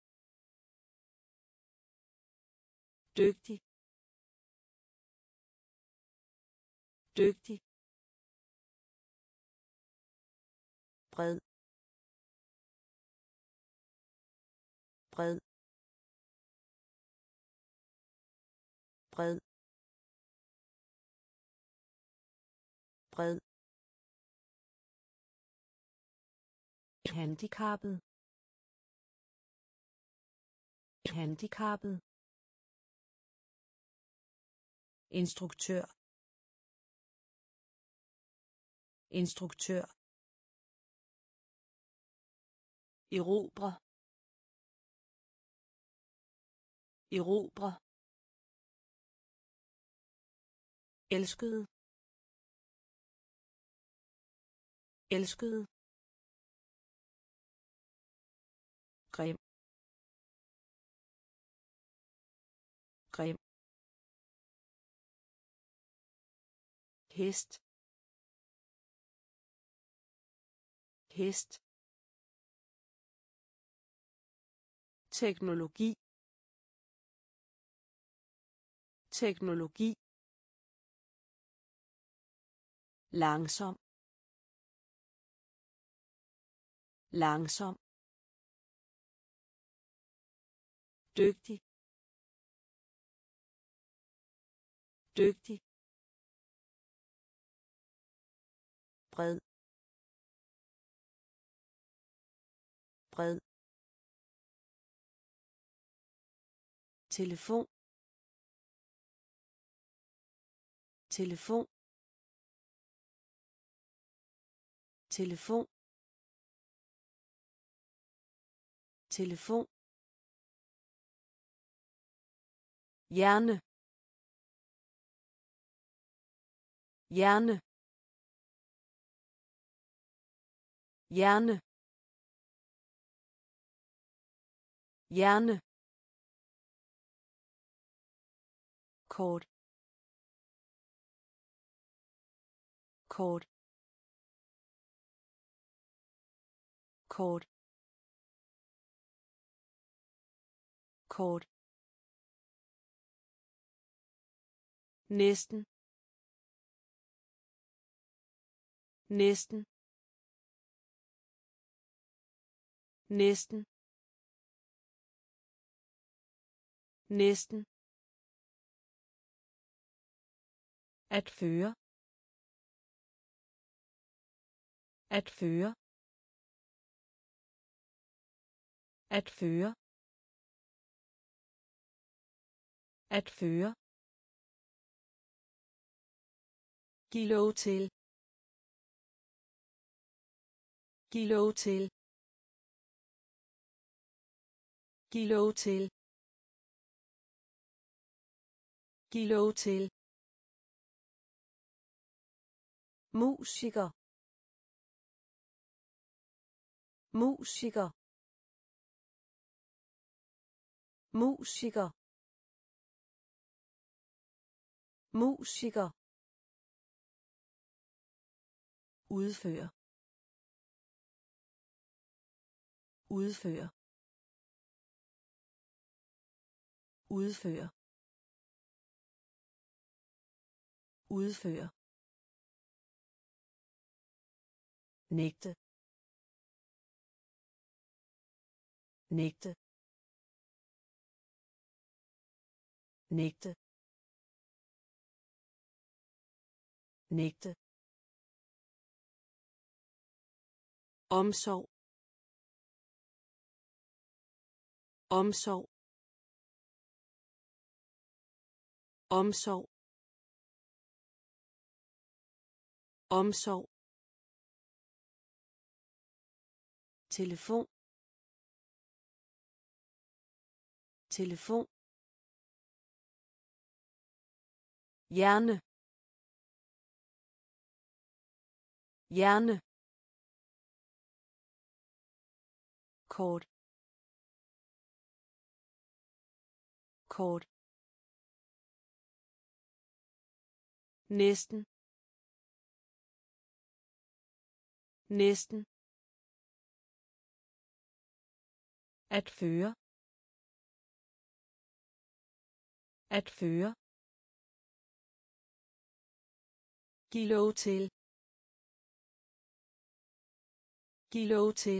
dygtig, dygtig, bred, bred, bred, bred, handicappet, handicappet, instruktør, instruktør, erobre, erobre, elskede, elskede, grim, grim, hest, hest, teknologi, teknologi, langsom, langsom, dygtig, dygtig, bred, bred, telefon telefon telefon telefon hjerne hjerne hjerne hjerne kort kort kort kort næsten næsten næsten næsten at føre at føre at føre at føre giv lov til giv lov til giv lov til giv lov til musiker musiker musiker musiker udføre udføre udføre udføre nægte nægte nægte nægte omsorg omsorg omsorg omsorg telefon telefon hjerne hjerne kort kort næsten næsten at føre at føre giv lov til giv lov til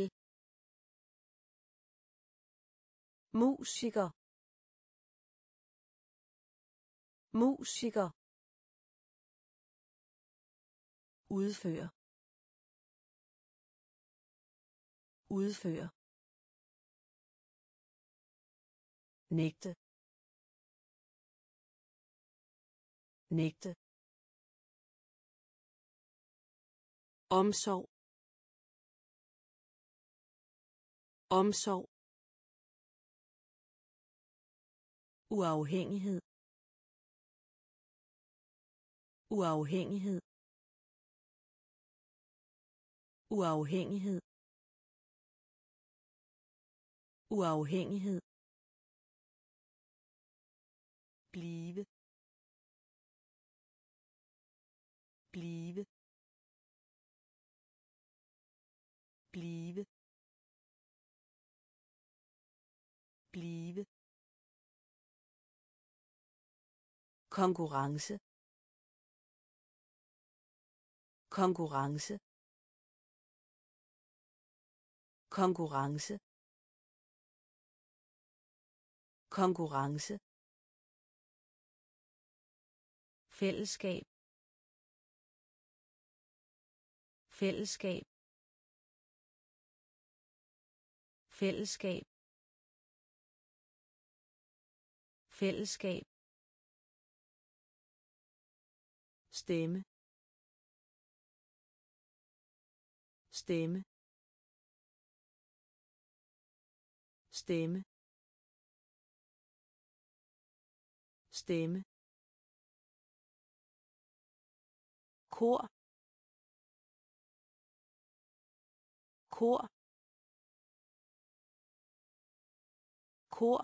musiker musiker udføre udføre nægte nægte omsorg omsorg uafhængighed uafhængighed uafhængighed uafhængighed blive blive blive blive konkurrence konkurrence konkurrence konkurrence fællesskab fællesskab fællesskab fællesskab, stemme, stemme, stemme, stemme, kor, kor, kor,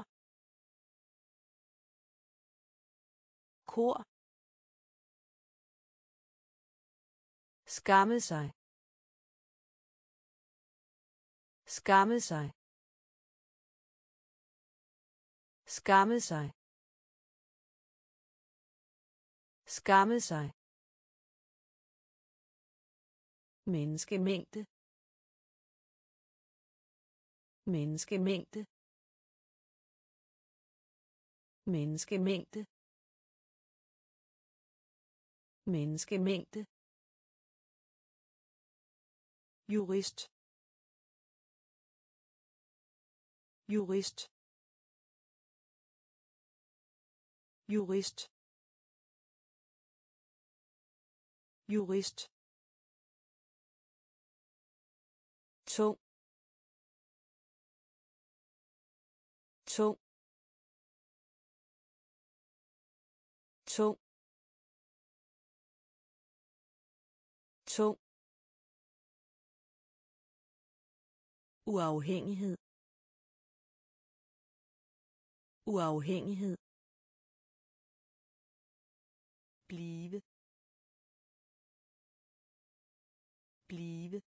kor, skamme sig, skamme sig, skamme sig, skamme sig, menneskemængde, menneskemængde, menneskemængde, menneskemængde, jurist, jurist, jurist, jurist, tung, tung, tung, tung, uafhængighed, uafhængighed, blive, blive,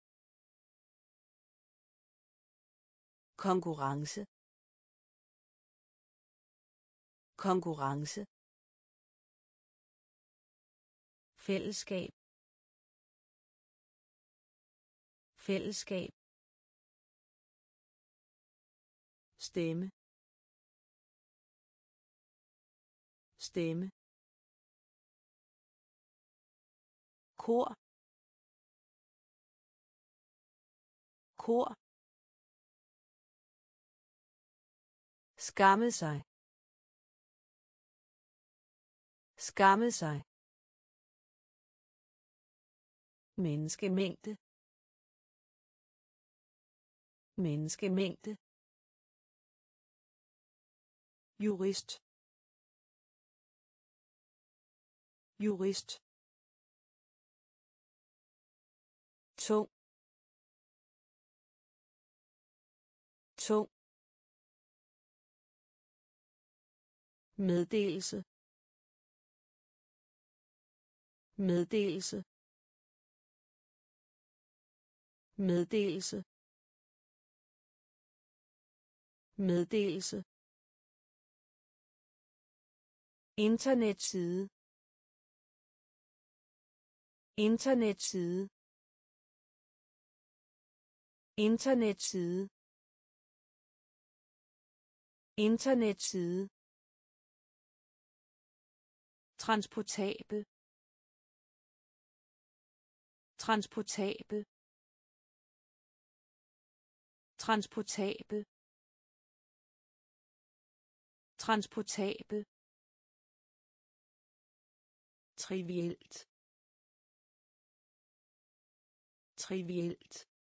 konkurrence, konkurrence, fællesskab, fællesskab, stemme, stemme, kor, kor, skamme sig, skamme sig, menneskemængde, menneskemængde, jurist, jurist, tung, tung, meddelelse, meddelelse, meddelelse, meddelelse, internetside, internetside, internetside, internetside, transportabel, transportabel, transportabel, transportabel, trivielt, trivielt,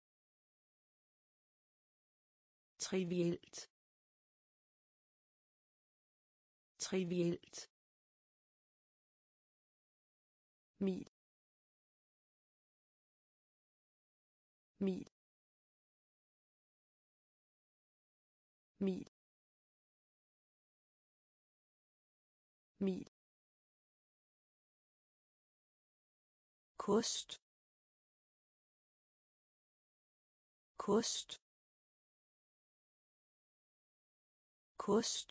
trivielt, trivielt, mil, mil, mil, mil, kost, kost, kost,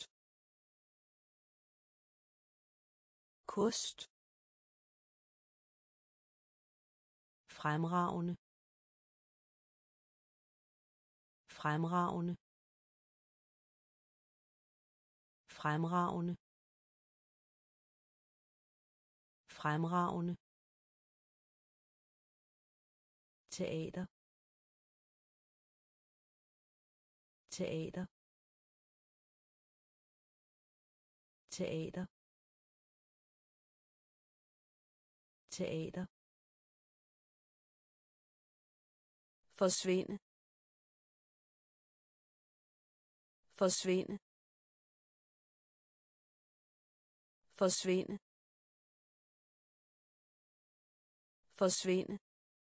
kost, fremragende, fremragende, fremragende, fremragende, teater, teater, teater, teater, forsvinde, forsvinde, forsvinde, forsvinde,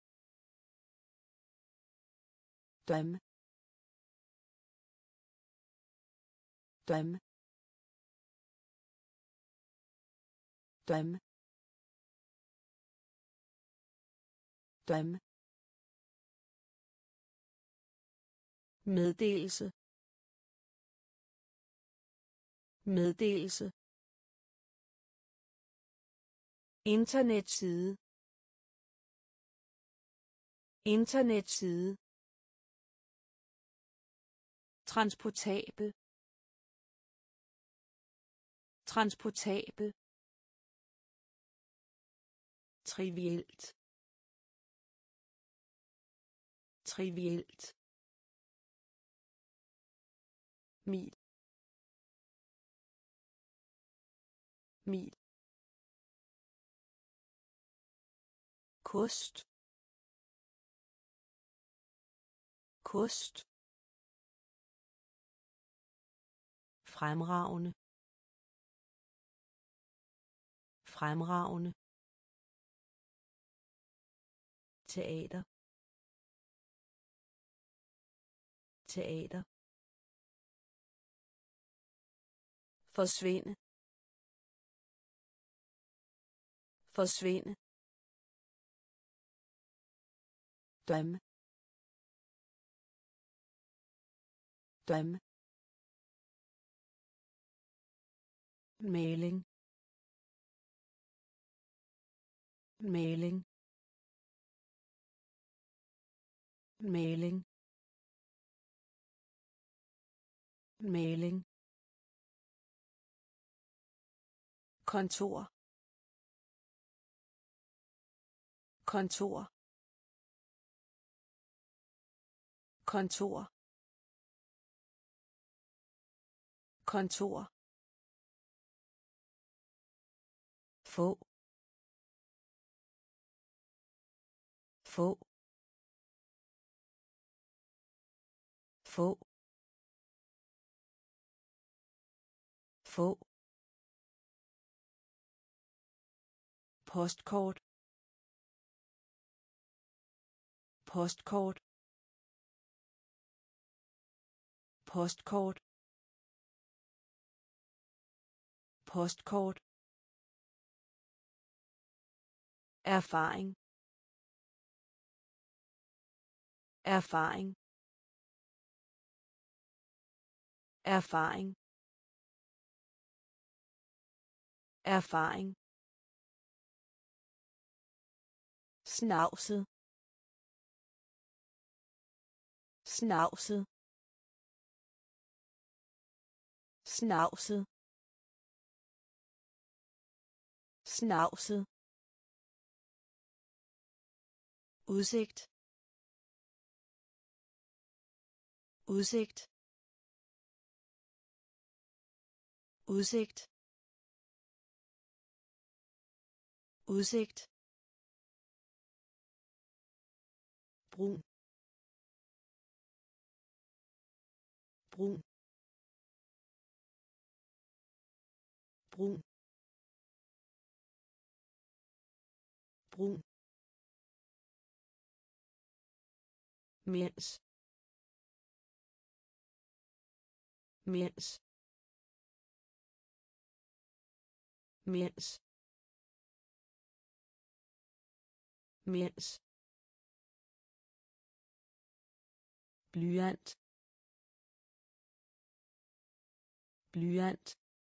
drømme, drømme, drømme, drømme, meddelelse, meddelelse, internetside, internetside, transportabel, transportabel, trivielt, trivielt, mil, mil, kost, kost, fremragende, fremragende, teater, teater, forsvinde, forsvinde, drømme, drømme, maling, maling, maling, maling, kontor, kontor, kontor, kontor, få, få, få, få, postkort, postkort, postkort, postkort, erfaring, erfaring, erfaring, erfaring, snavset, snavset, snavset, snavset, udsigt, udsigt, udsigt, udsigt, brun, brun, brun, brun, mens, mens, mens, mens, blyant, blyant,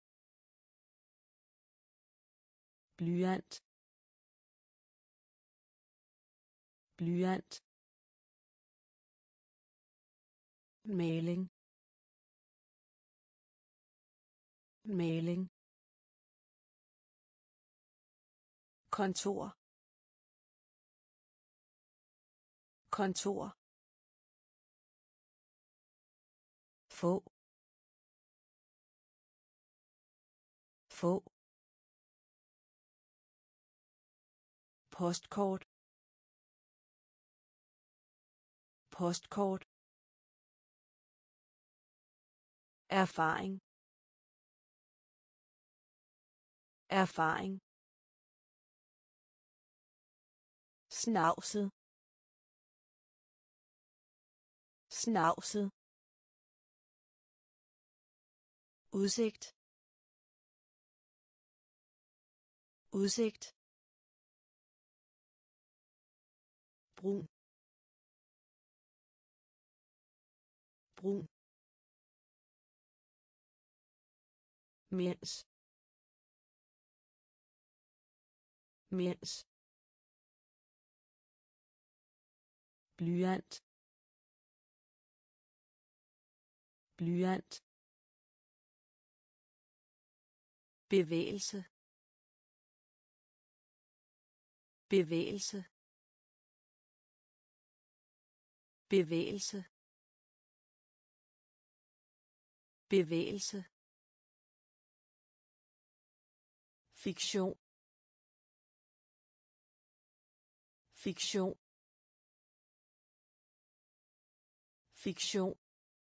blyant, blyant, maling, maling, kontor, kontor, få, få, postkort, postkort, erfaring, erfaring, snavset, snavset, udsigt, udsigt, brun, brun, mens, mens, blyant, blyant, bevægelse, bevægelse, bevægelse, bevægelse, fiktion, fiktion, fiktion,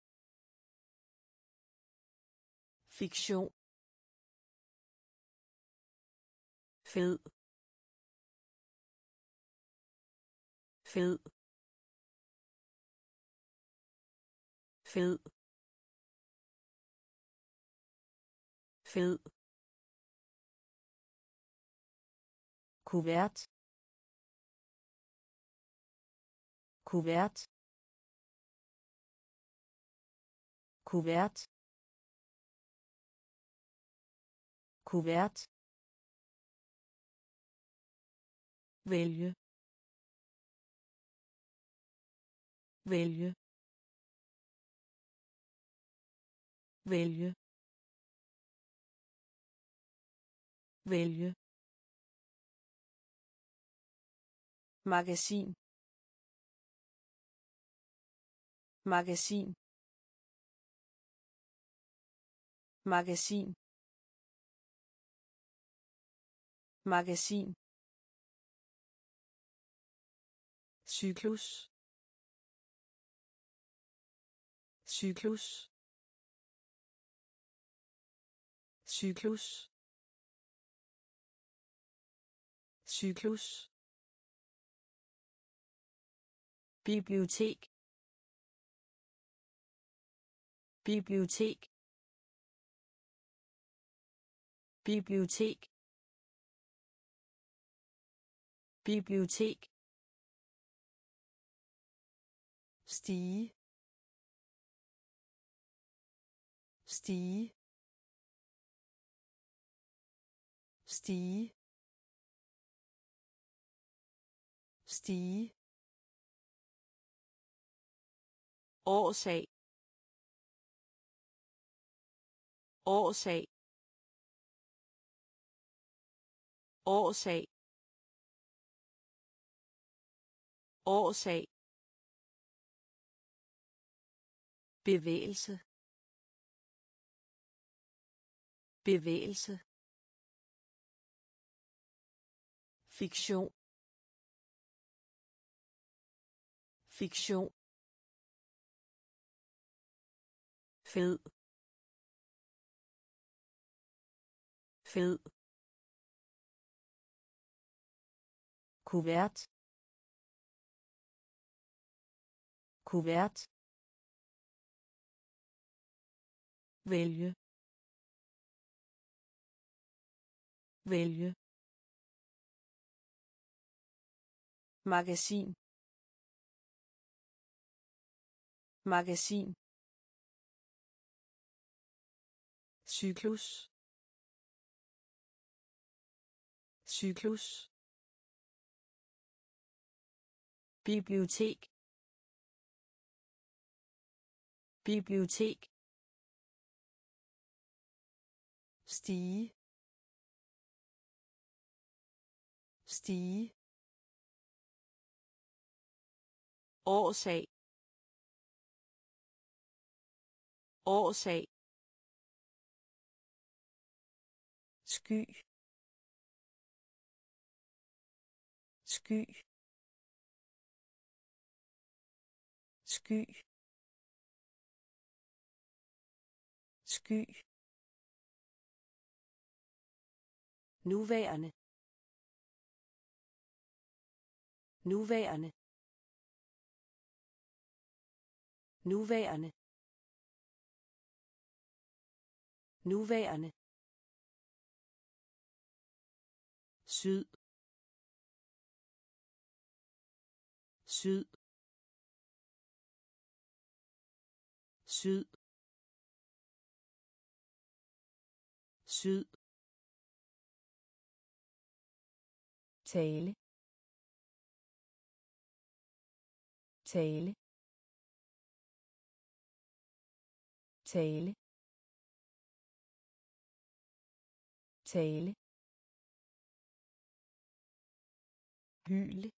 fiktion, fed, fed, fed, fed, kuvert, kuvert, kuvert, kuvert, vælge, vælge, vælge, vælge, magasin, magasin, magasin, magasin, cyklus, cyklus, cyklus, cyklus, bibliotek, bibliotek, bibliotek, bibliotek, stige, stige, stige, stige, årsag, årsag, årsag, årsag, bevægelse, bevægelse, fiktion, fiktion, fed, fed, kuvert, kuvert, vælge, vælge, magasin, magasin, cyklus, cyklus, bibliotek, bibliotek, stige, stige, årsag, årsag, sky, sky, sky, sky, nuværende, nuværende, nuværende, nuværende, syd, syd, syd, syd, tale, tale, tale, tale, hyle,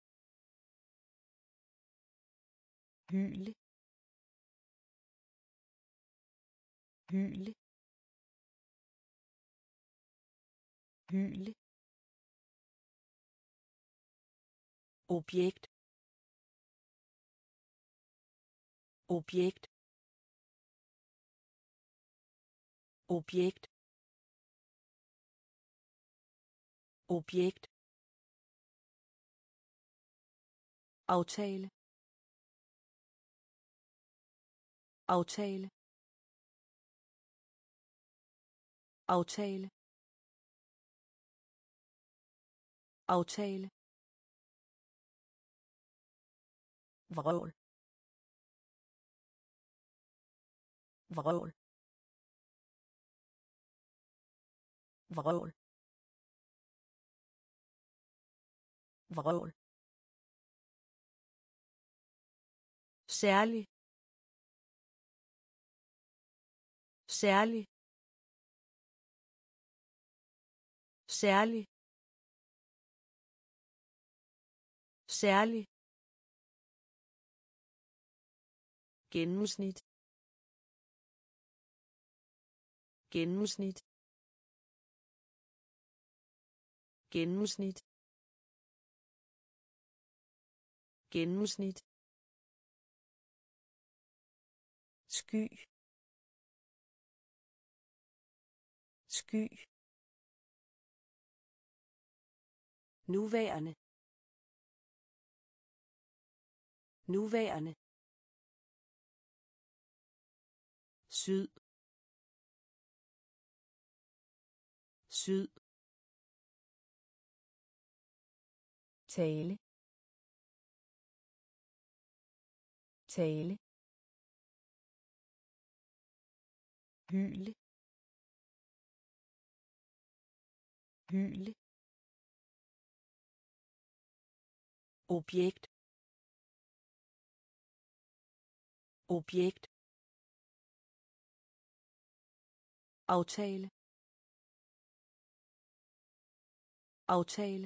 hyle, hyle, hyle, objekt, objekt, objekt, objekt, aftale, aftale, aftale, aftale, vrøvl, vrøvl, vrøvl, vrøvl, særlig, særlig, særlig, særlig, gennemsnit, gennemsnit, gennemsnit, gennemsnit, sky, sky, nuværende, nuværende, syd, syd, tale, tale, hyle, hyle, objekt, objekt, aftale, aftale,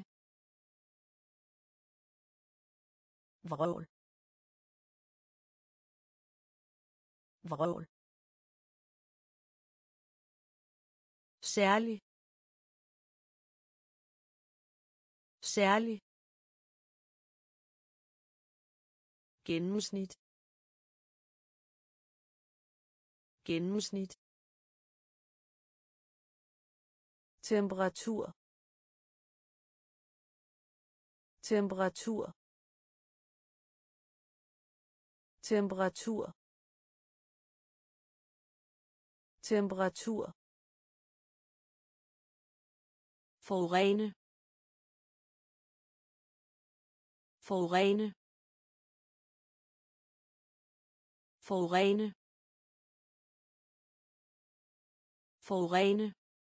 vrøvl, vrøvl, særlig, særlig, gennemsnit, gennemsnit, temperatur, temperatur, temperatur, temperatur, forurene, forurene, forurene, forurene,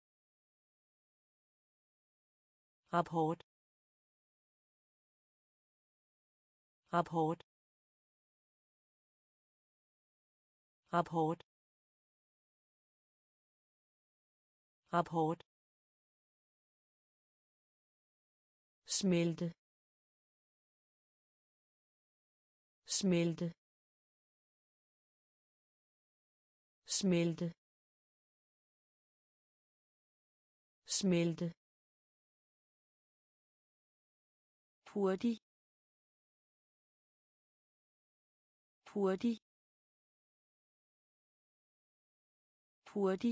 rapport, rapport, rapport, rapport, smelte, smelte, smelte, smelte, hurtig, hurtig, hurtig,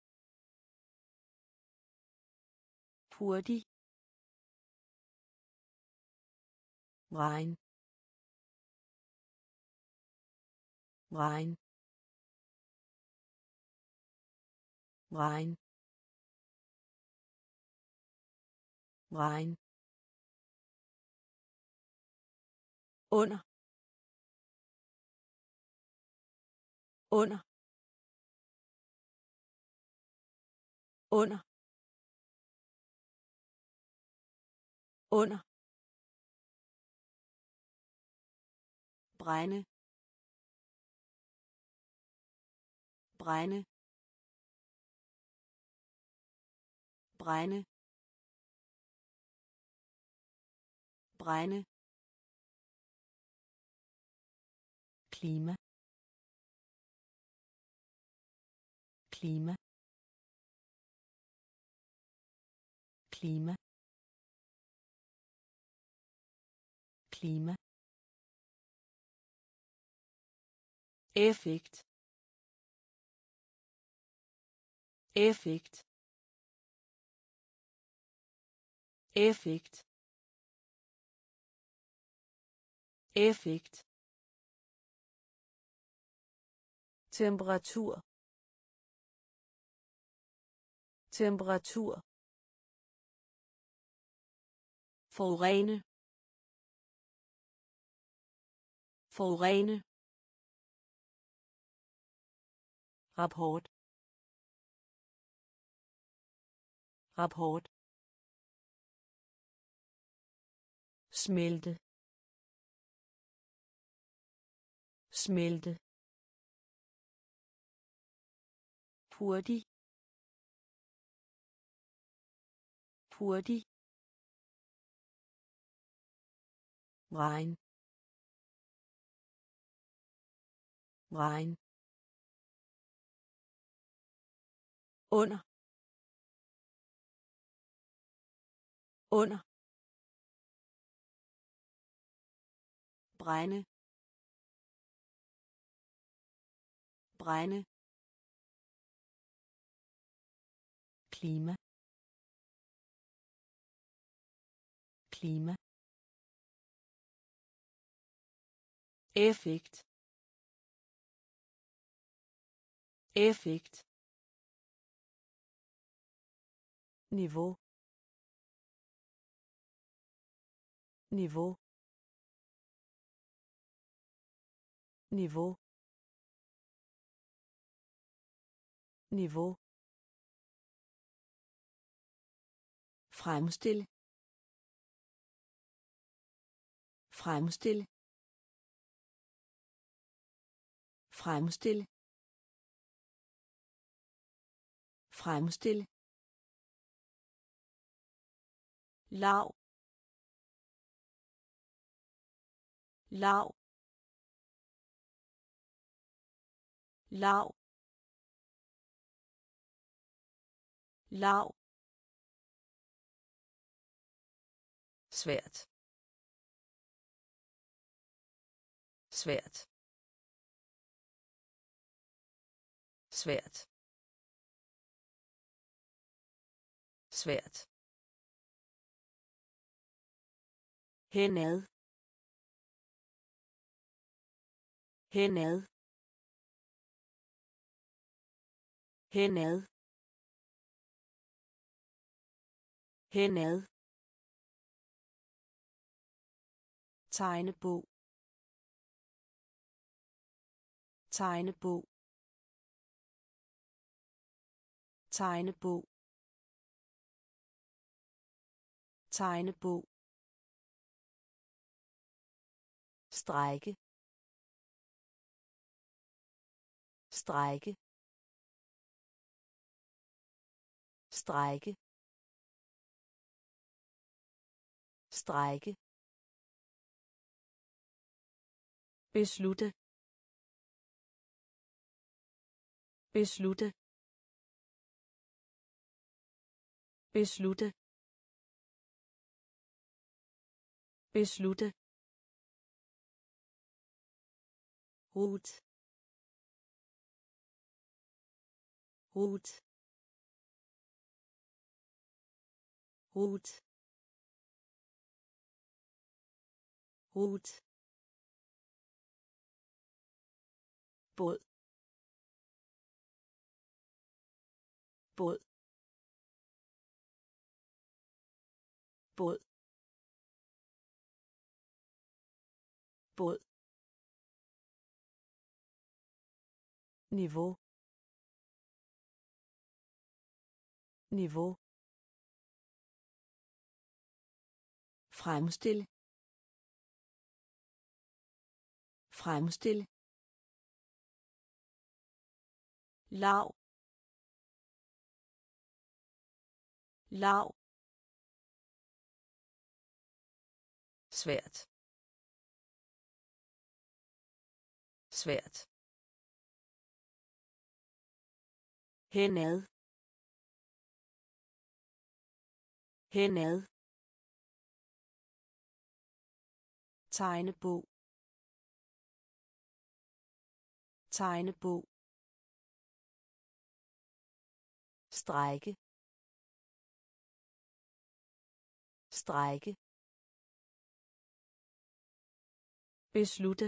hurtig, regn, regn, regn, regn, under, under, under, under, brænde, brænde, brænde, brænde, klima, klima, klima, klima, effekt, effekt, effekt, effekt, temperatur, temperatur, forurene, forurene, rapport, rapport, smelte, smelte, hurtig, hurtig, regn, regn, under, under, brænde, brænde, klima, klima, effekt, effekt, niveau, niveau, niveau, niveau, fremstil, fremstil, fremstil, fremstil, lav, lav, lav, lav, svært, svært, svært, svært, henad, henad, henad, henad, tegnebog, tegnebog, tegnebog, tegnebog, strejke, strejke, strejke, strejke, beslutte, beslutte, beslutte, beslutte, rut, rut, rut, rut, båd, båd, båd, båd, niveau, niveau, fremstil, fremstil, lav, lav, svært, svært, henad, henad, tegnebog, tegnebog, strække, strække, beslutte,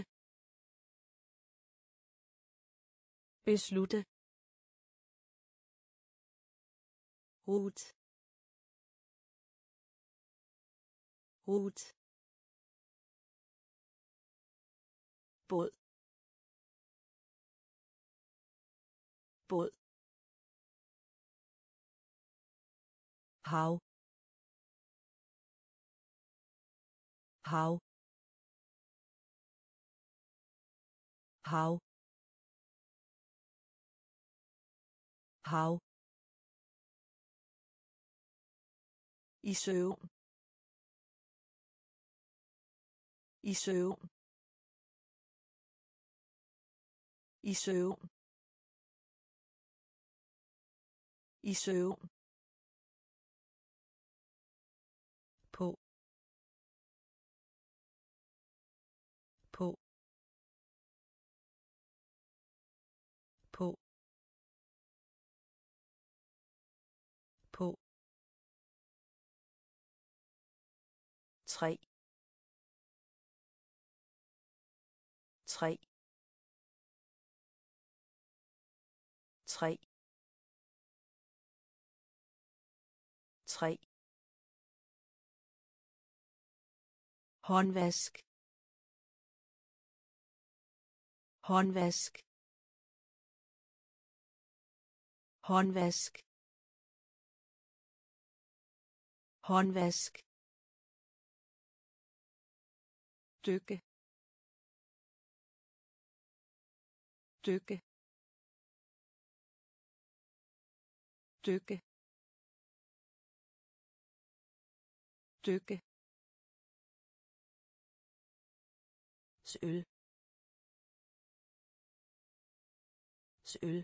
beslutte, rut, rut, båd, båd, hav, hav, hav, hav, i søvn, i søvn, i søvn, i søvn, på, på, på, på, 3, 3, 3, 3, håndvask, håndvask, håndvask, håndvask, dykke, dykke, dykke, dykke, søl, søl,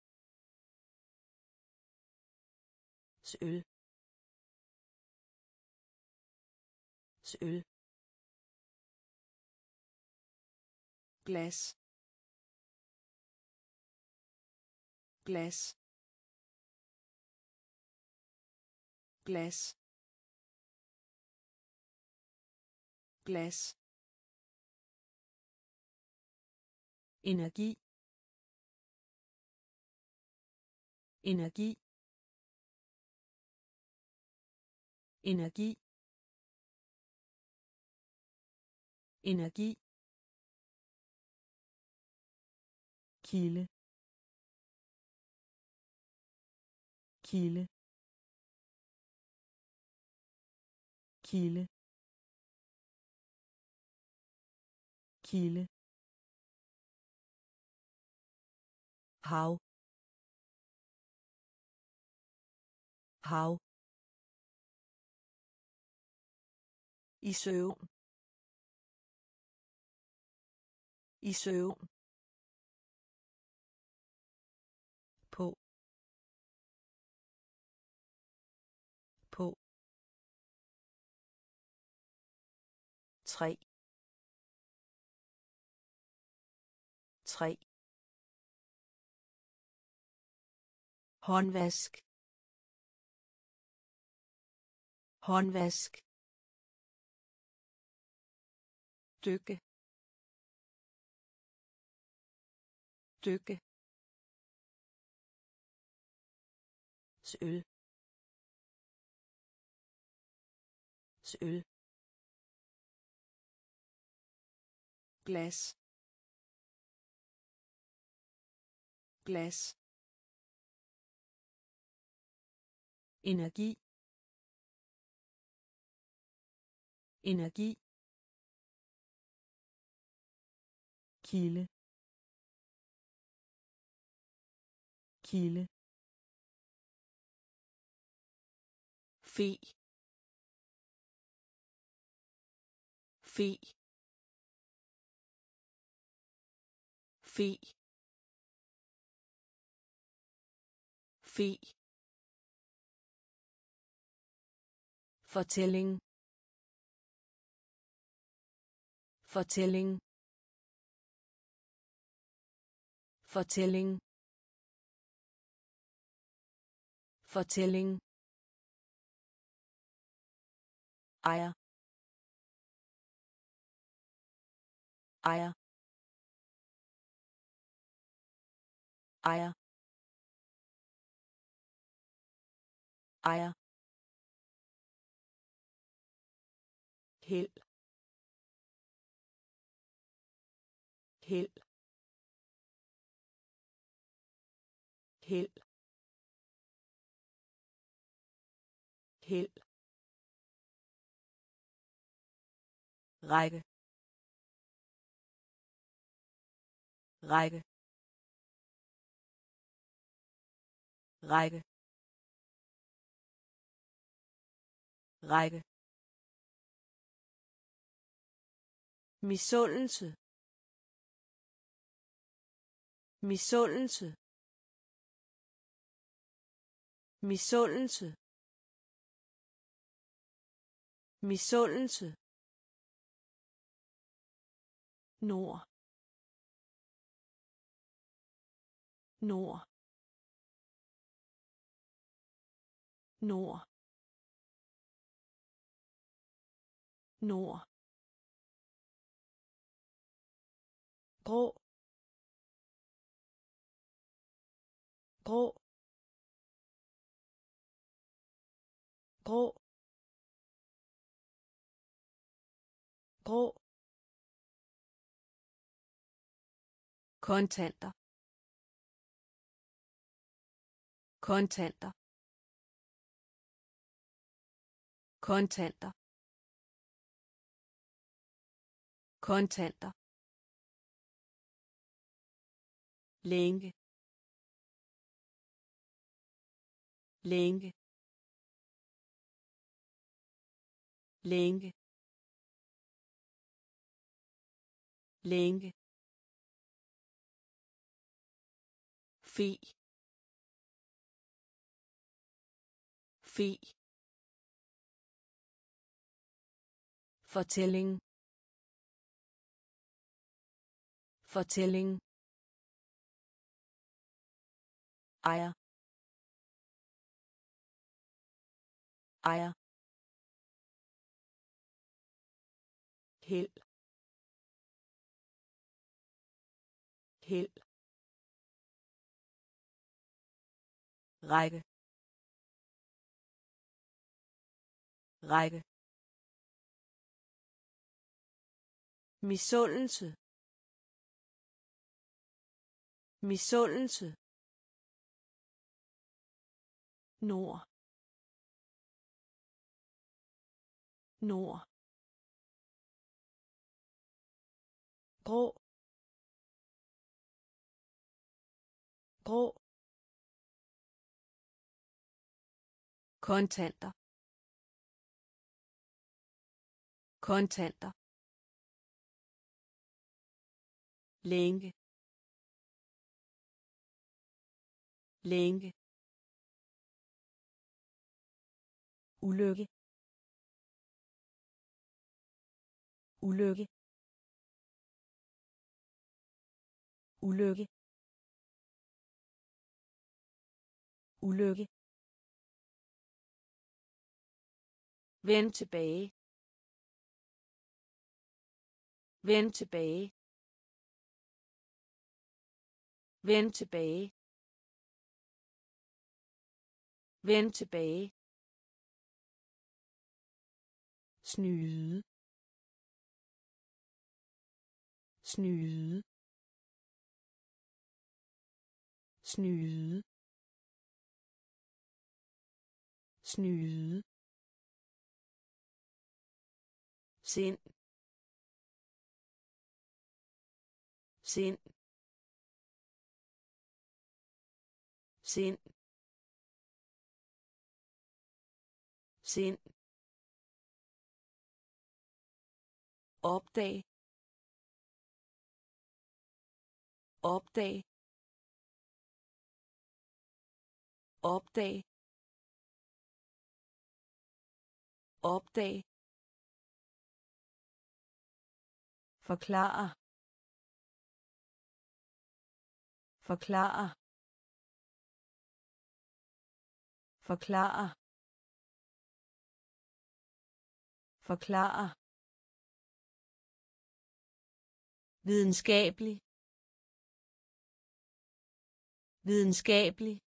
søl, søl, glas, glas, glas, glas, energi, energi, energi, energi, kilde, kilde, kilde, kilde, hav, hav, i søvn, i søvn, på, 3 3 håndvask håndvask dykke dykke søl søl glas glas energi energi kilde kilde fe fe fe fe fortælling fortælling fortælling fortælling ejer ejer ejer ejer held held held held række række række række misundelse misundelse misundelse misundelse nord nord nord nord grå grå grå grå kontanter kontanter kontanter kontanter længe længe længe længe fe fe fortælling fortælling ejer ejer held held række række misundelse misundelse nord nord grå grå kontanter kontanter længe længe ulykke ulykke, ulykke, ulykke, Vend tilbage. Vend tilbage. Vend tilbage. Vend tilbage. snyde, snyde, snyde, snyde, sind, sind, sind, sind, opdag, opdag, opdag, opdag, forklare, forklare, forklare, forklare, videnskabelig, videnskabelig,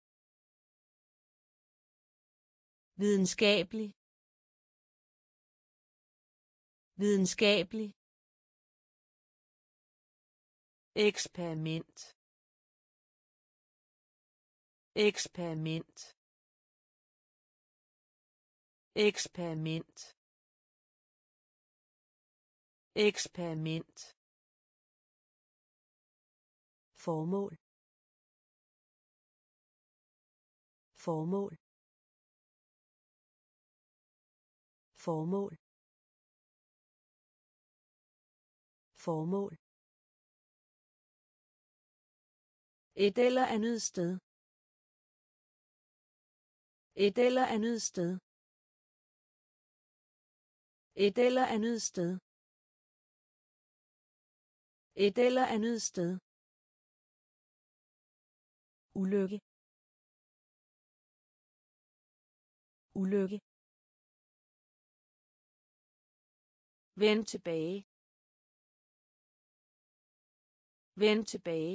videnskabelig, videnskabelig, eksperiment, eksperiment, eksperiment, eksperiment, formål, formål, formål, formål, et eller andet sted, et eller andet sted, et eller andet sted, et eller andet sted, ulykke, ulykke, vend tilbage, vend tilbage,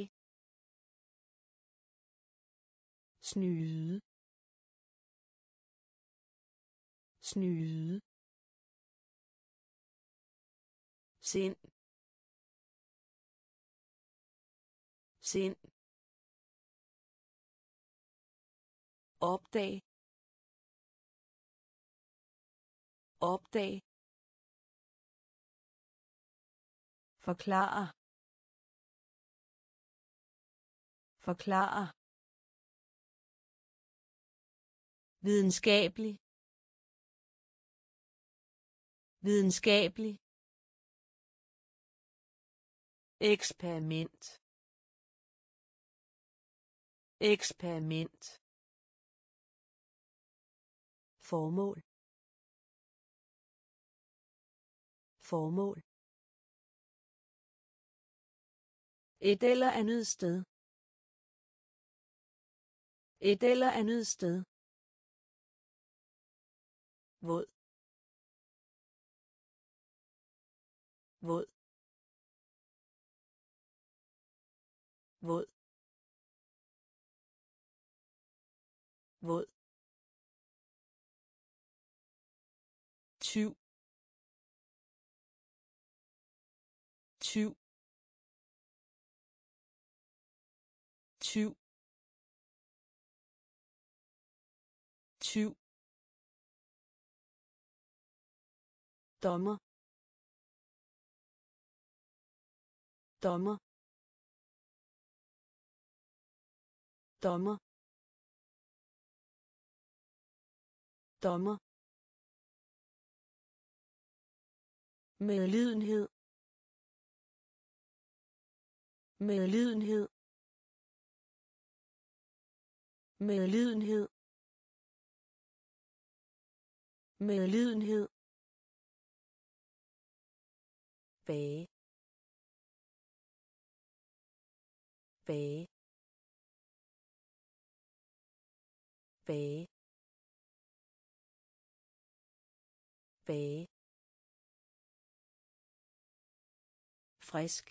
snyde, snyde, sind, sind, opdag, opdag, forklare, forklare, videnskabelig, videnskabelig, eksperiment, eksperiment, formål, formål, et eller andet sted, et eller andet sted, våd, våd, våd, våd, tyv, tyv, tyv, tyv, dommer, dommer, dommer, dommer, medlidenhed, medlidenhed, medlidenhed, medlidenhed, bage bage bage bage frisk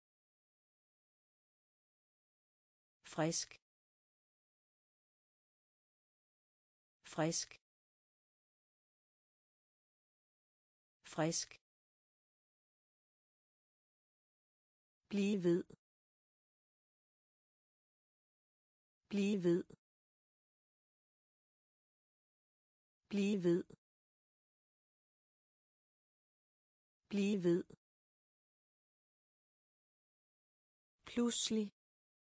frisk frisk frisk blive ved blive ved blive ved blive ved pludselig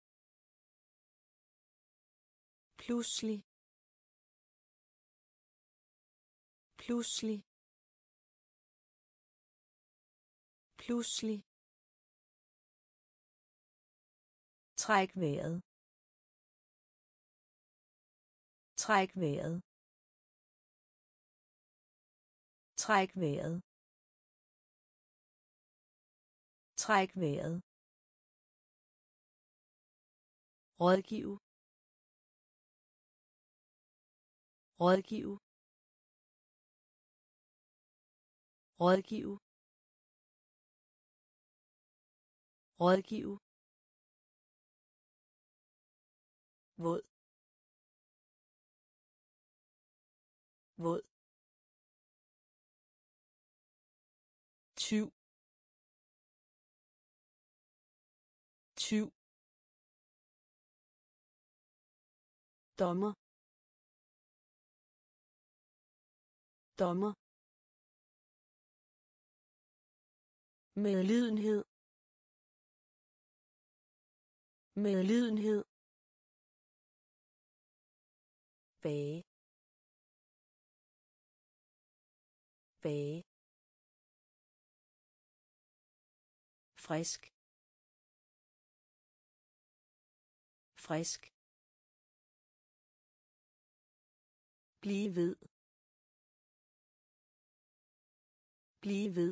pludselig pludselig pludselig træk vejret træk vejret træk vejret træk vejret rådgive rådgive rådgive rådgive våd våd tyv tyv dommer dommer medlidenhed medlidenhed bage bage frisk frisk blive ved blive ved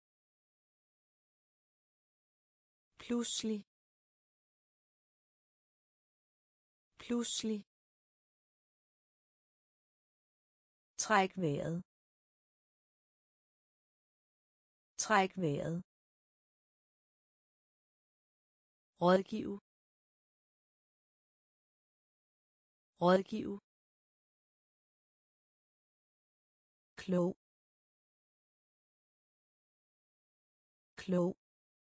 pludselig pludselig træk vejret træk vejret rådgive rådgive klog klog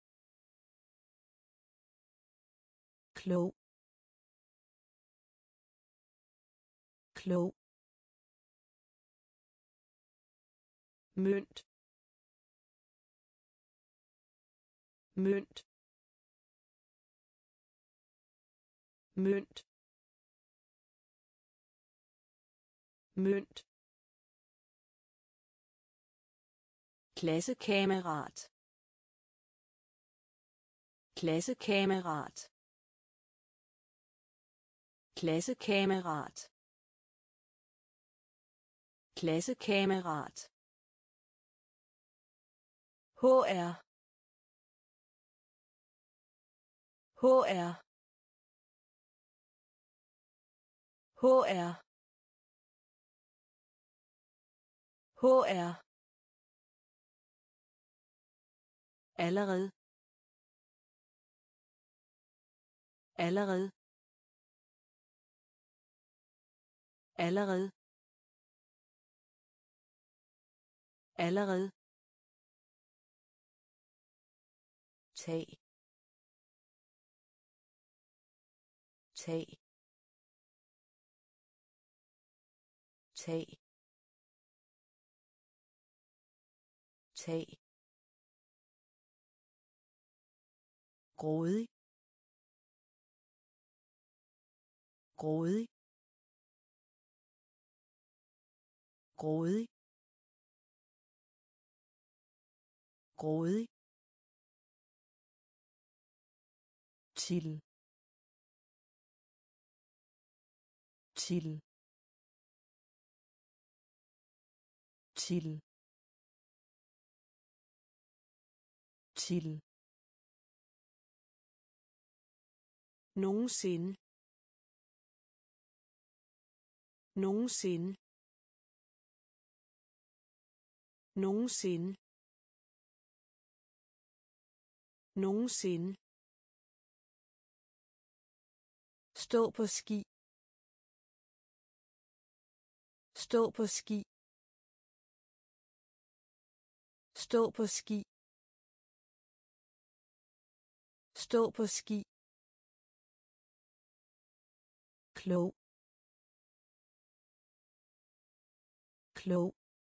klog klog mønt mønt mønt mønt klassekammerat klassekammerat klassekammerat klassekammerat HR HR HR HR allerede allerede allerede allerede tag tag tag tag grådig grådig grådig grådig til til til til nogensinde nogensinde nogensinde nogensinde stå på ski stå på ski stå på ski stå på ski klog klog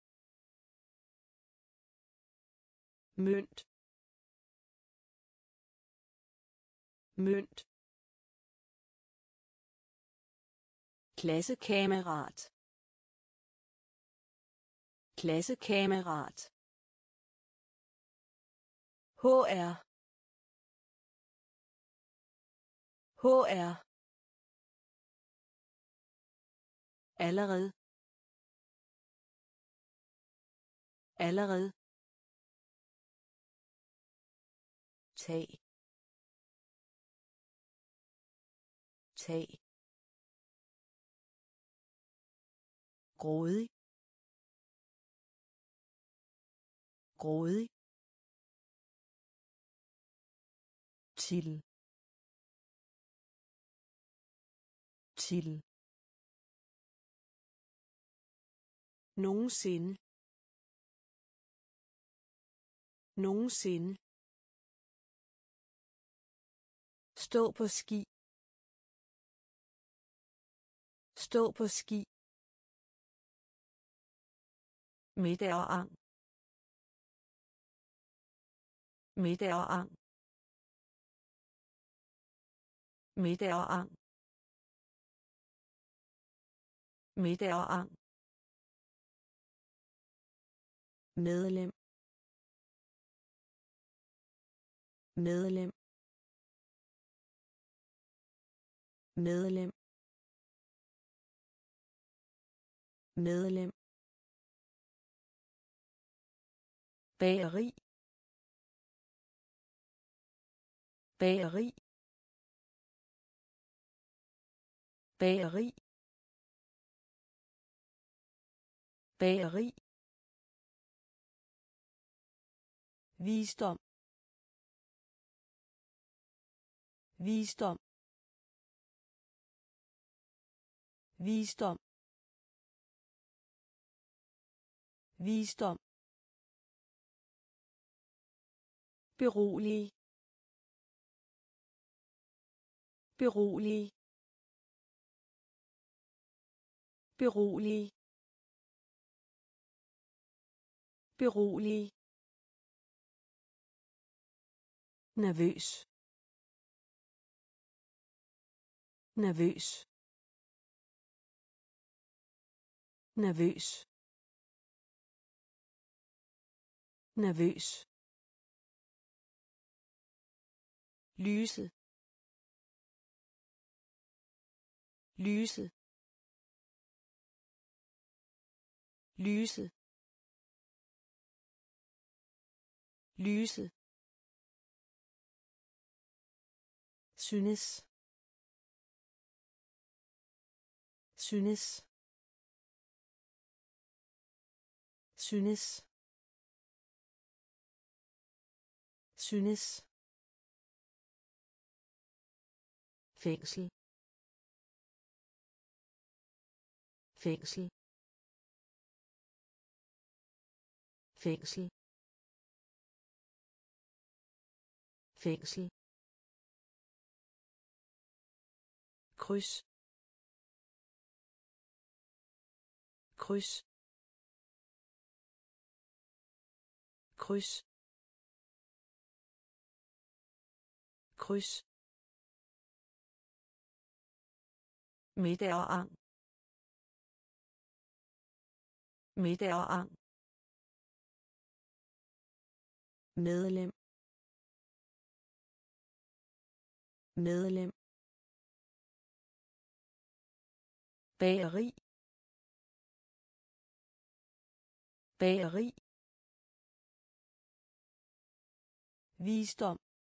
mønt mønt klassekammerat klassekammerat HR HR allerede allerede tag tag grådig grådig til nogensinde nogensinde stå på ski stå på ski middag og ang middag og ang middag og ang middag og ang medlem medlem medlem medlem bageri bageri bageri bageri visdom visdom visdom visdom berolig berolig berolig berolig nervøs nervøs nervøs nervøs lyse lyse lyse lyse synes synes synes synes fængsel fængsel fængsel fængsel kryds kryds kryds kryds middag og ang middag og ang medlem medlem bageri bageri visdom,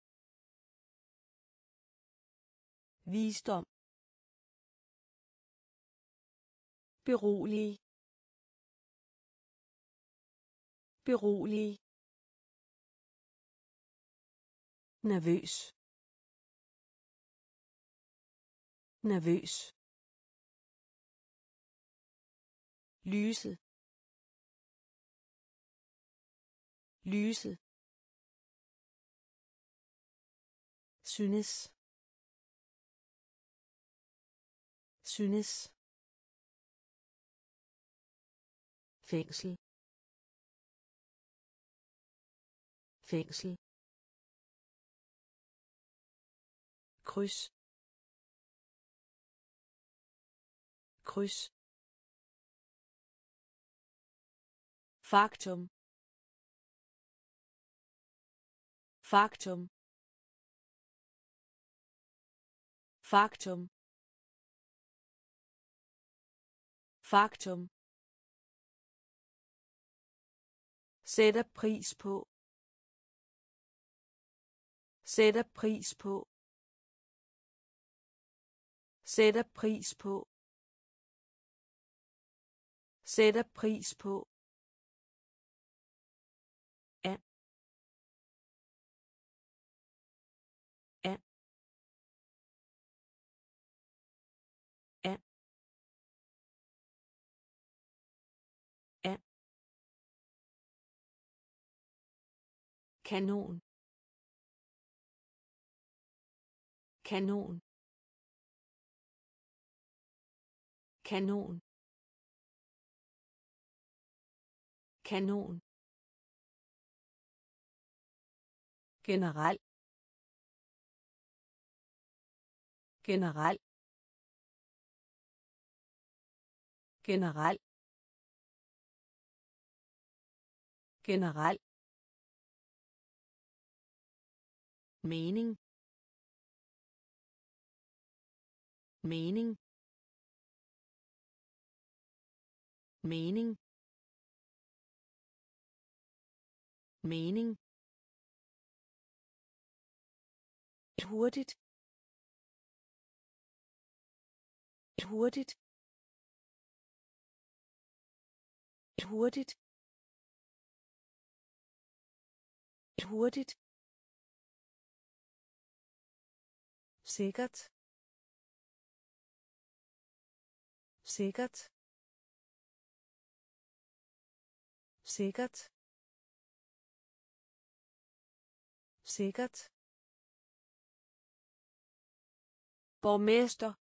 visdom, berolig, berolig, nervøs, nervøs, lyse, lyse, synes, synes, fængsel, fængsel, kryds, kryds, faktum, faktum, faktum, faktum, sætter pris på, sætter pris på, sætter pris på, sætter pris på, an, an, an, an, kanon, kanon, kanon, kanon, generel, generel, generel, generel, mening, mening, mening, mening, hurtigt, hurtigt, hurtigt, hurtigt, sikkert, sikkert, sikkert, sikkert, borgmester,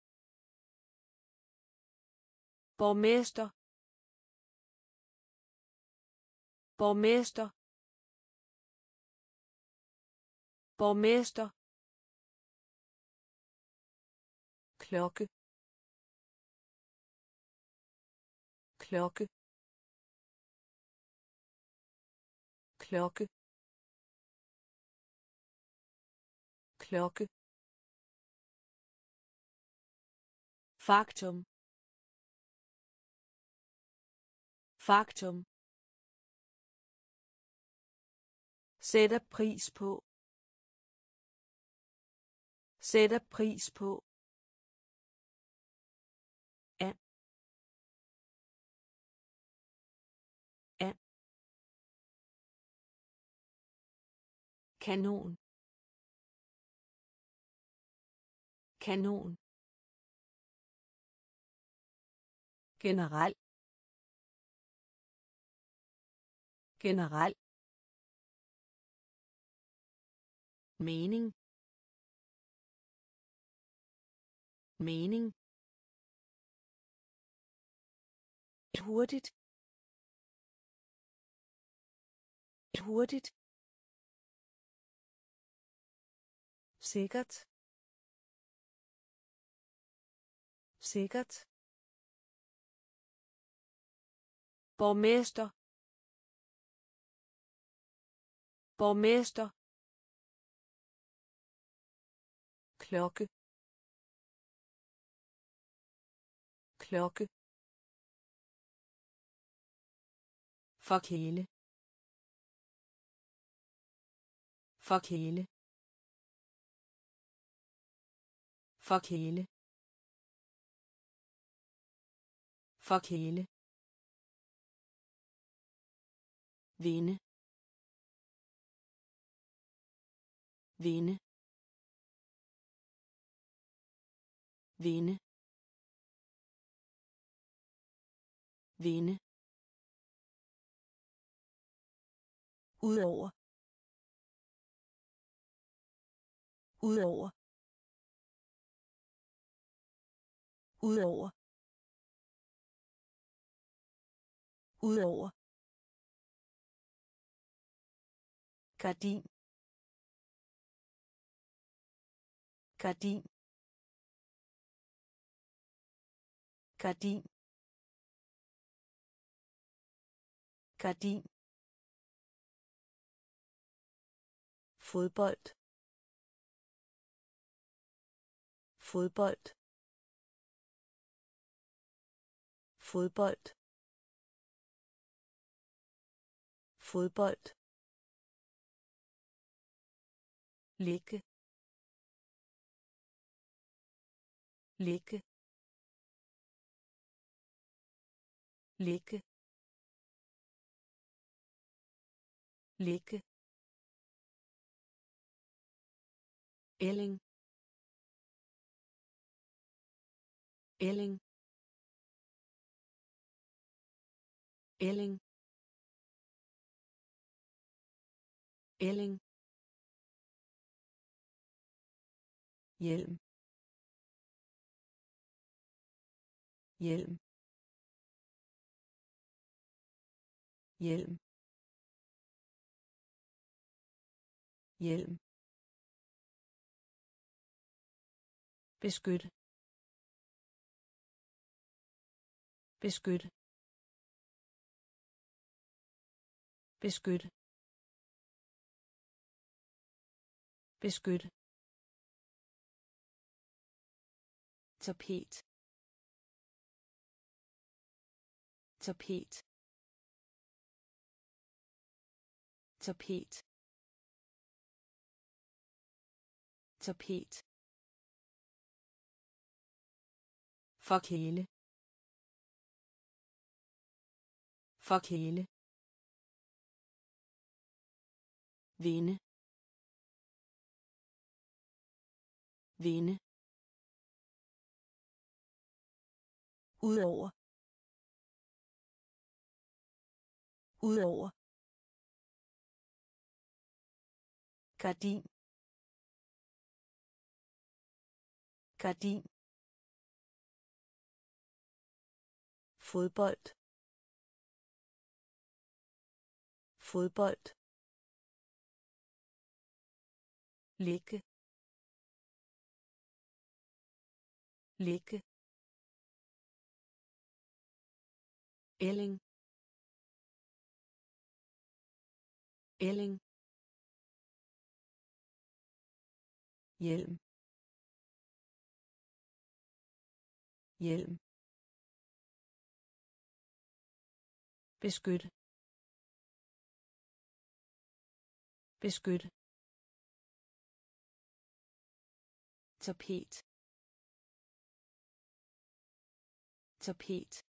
borgmester, borgmester, borgmester, klokke, klokke, klokke, klokke, faktum, faktum, sætter pris på, sætter pris på, an, an, kanon, kanon, generel, generel, mening, mening, hurtigt, hurtigt, sikkert, sikkert, borgmester, borgmester, klokke, klokke, forkæle, Forkæle. Forkæle. Forkæle. Vinde. Vinde. Vinde. Vinde. Udover. Udover. Udover. Udover. Gardin. Gardin. Gardin. Gardin. Fodbold. Fodbold. Fodbold. Fodbold. Ligge. Ligge. Ligge. Ligge. Ælling. Ælling. Ælling. Ælling. Hjelm. Hjelm. Hjelm. Hjelm. Beskyt. Beskyt. Beskyt. Beskyt. Tapet. Tapet. Tapet. Tapet. Forkæle. Forkæle. Vinde. Vinde. Udover. Udover. Gardin. Gardin. Fodbold. Fodbold. Ligge. Ligge. Ælling. Ælling. Hjelm. Hjelm. Beskyt. Beskyt. Tapet. Tapet.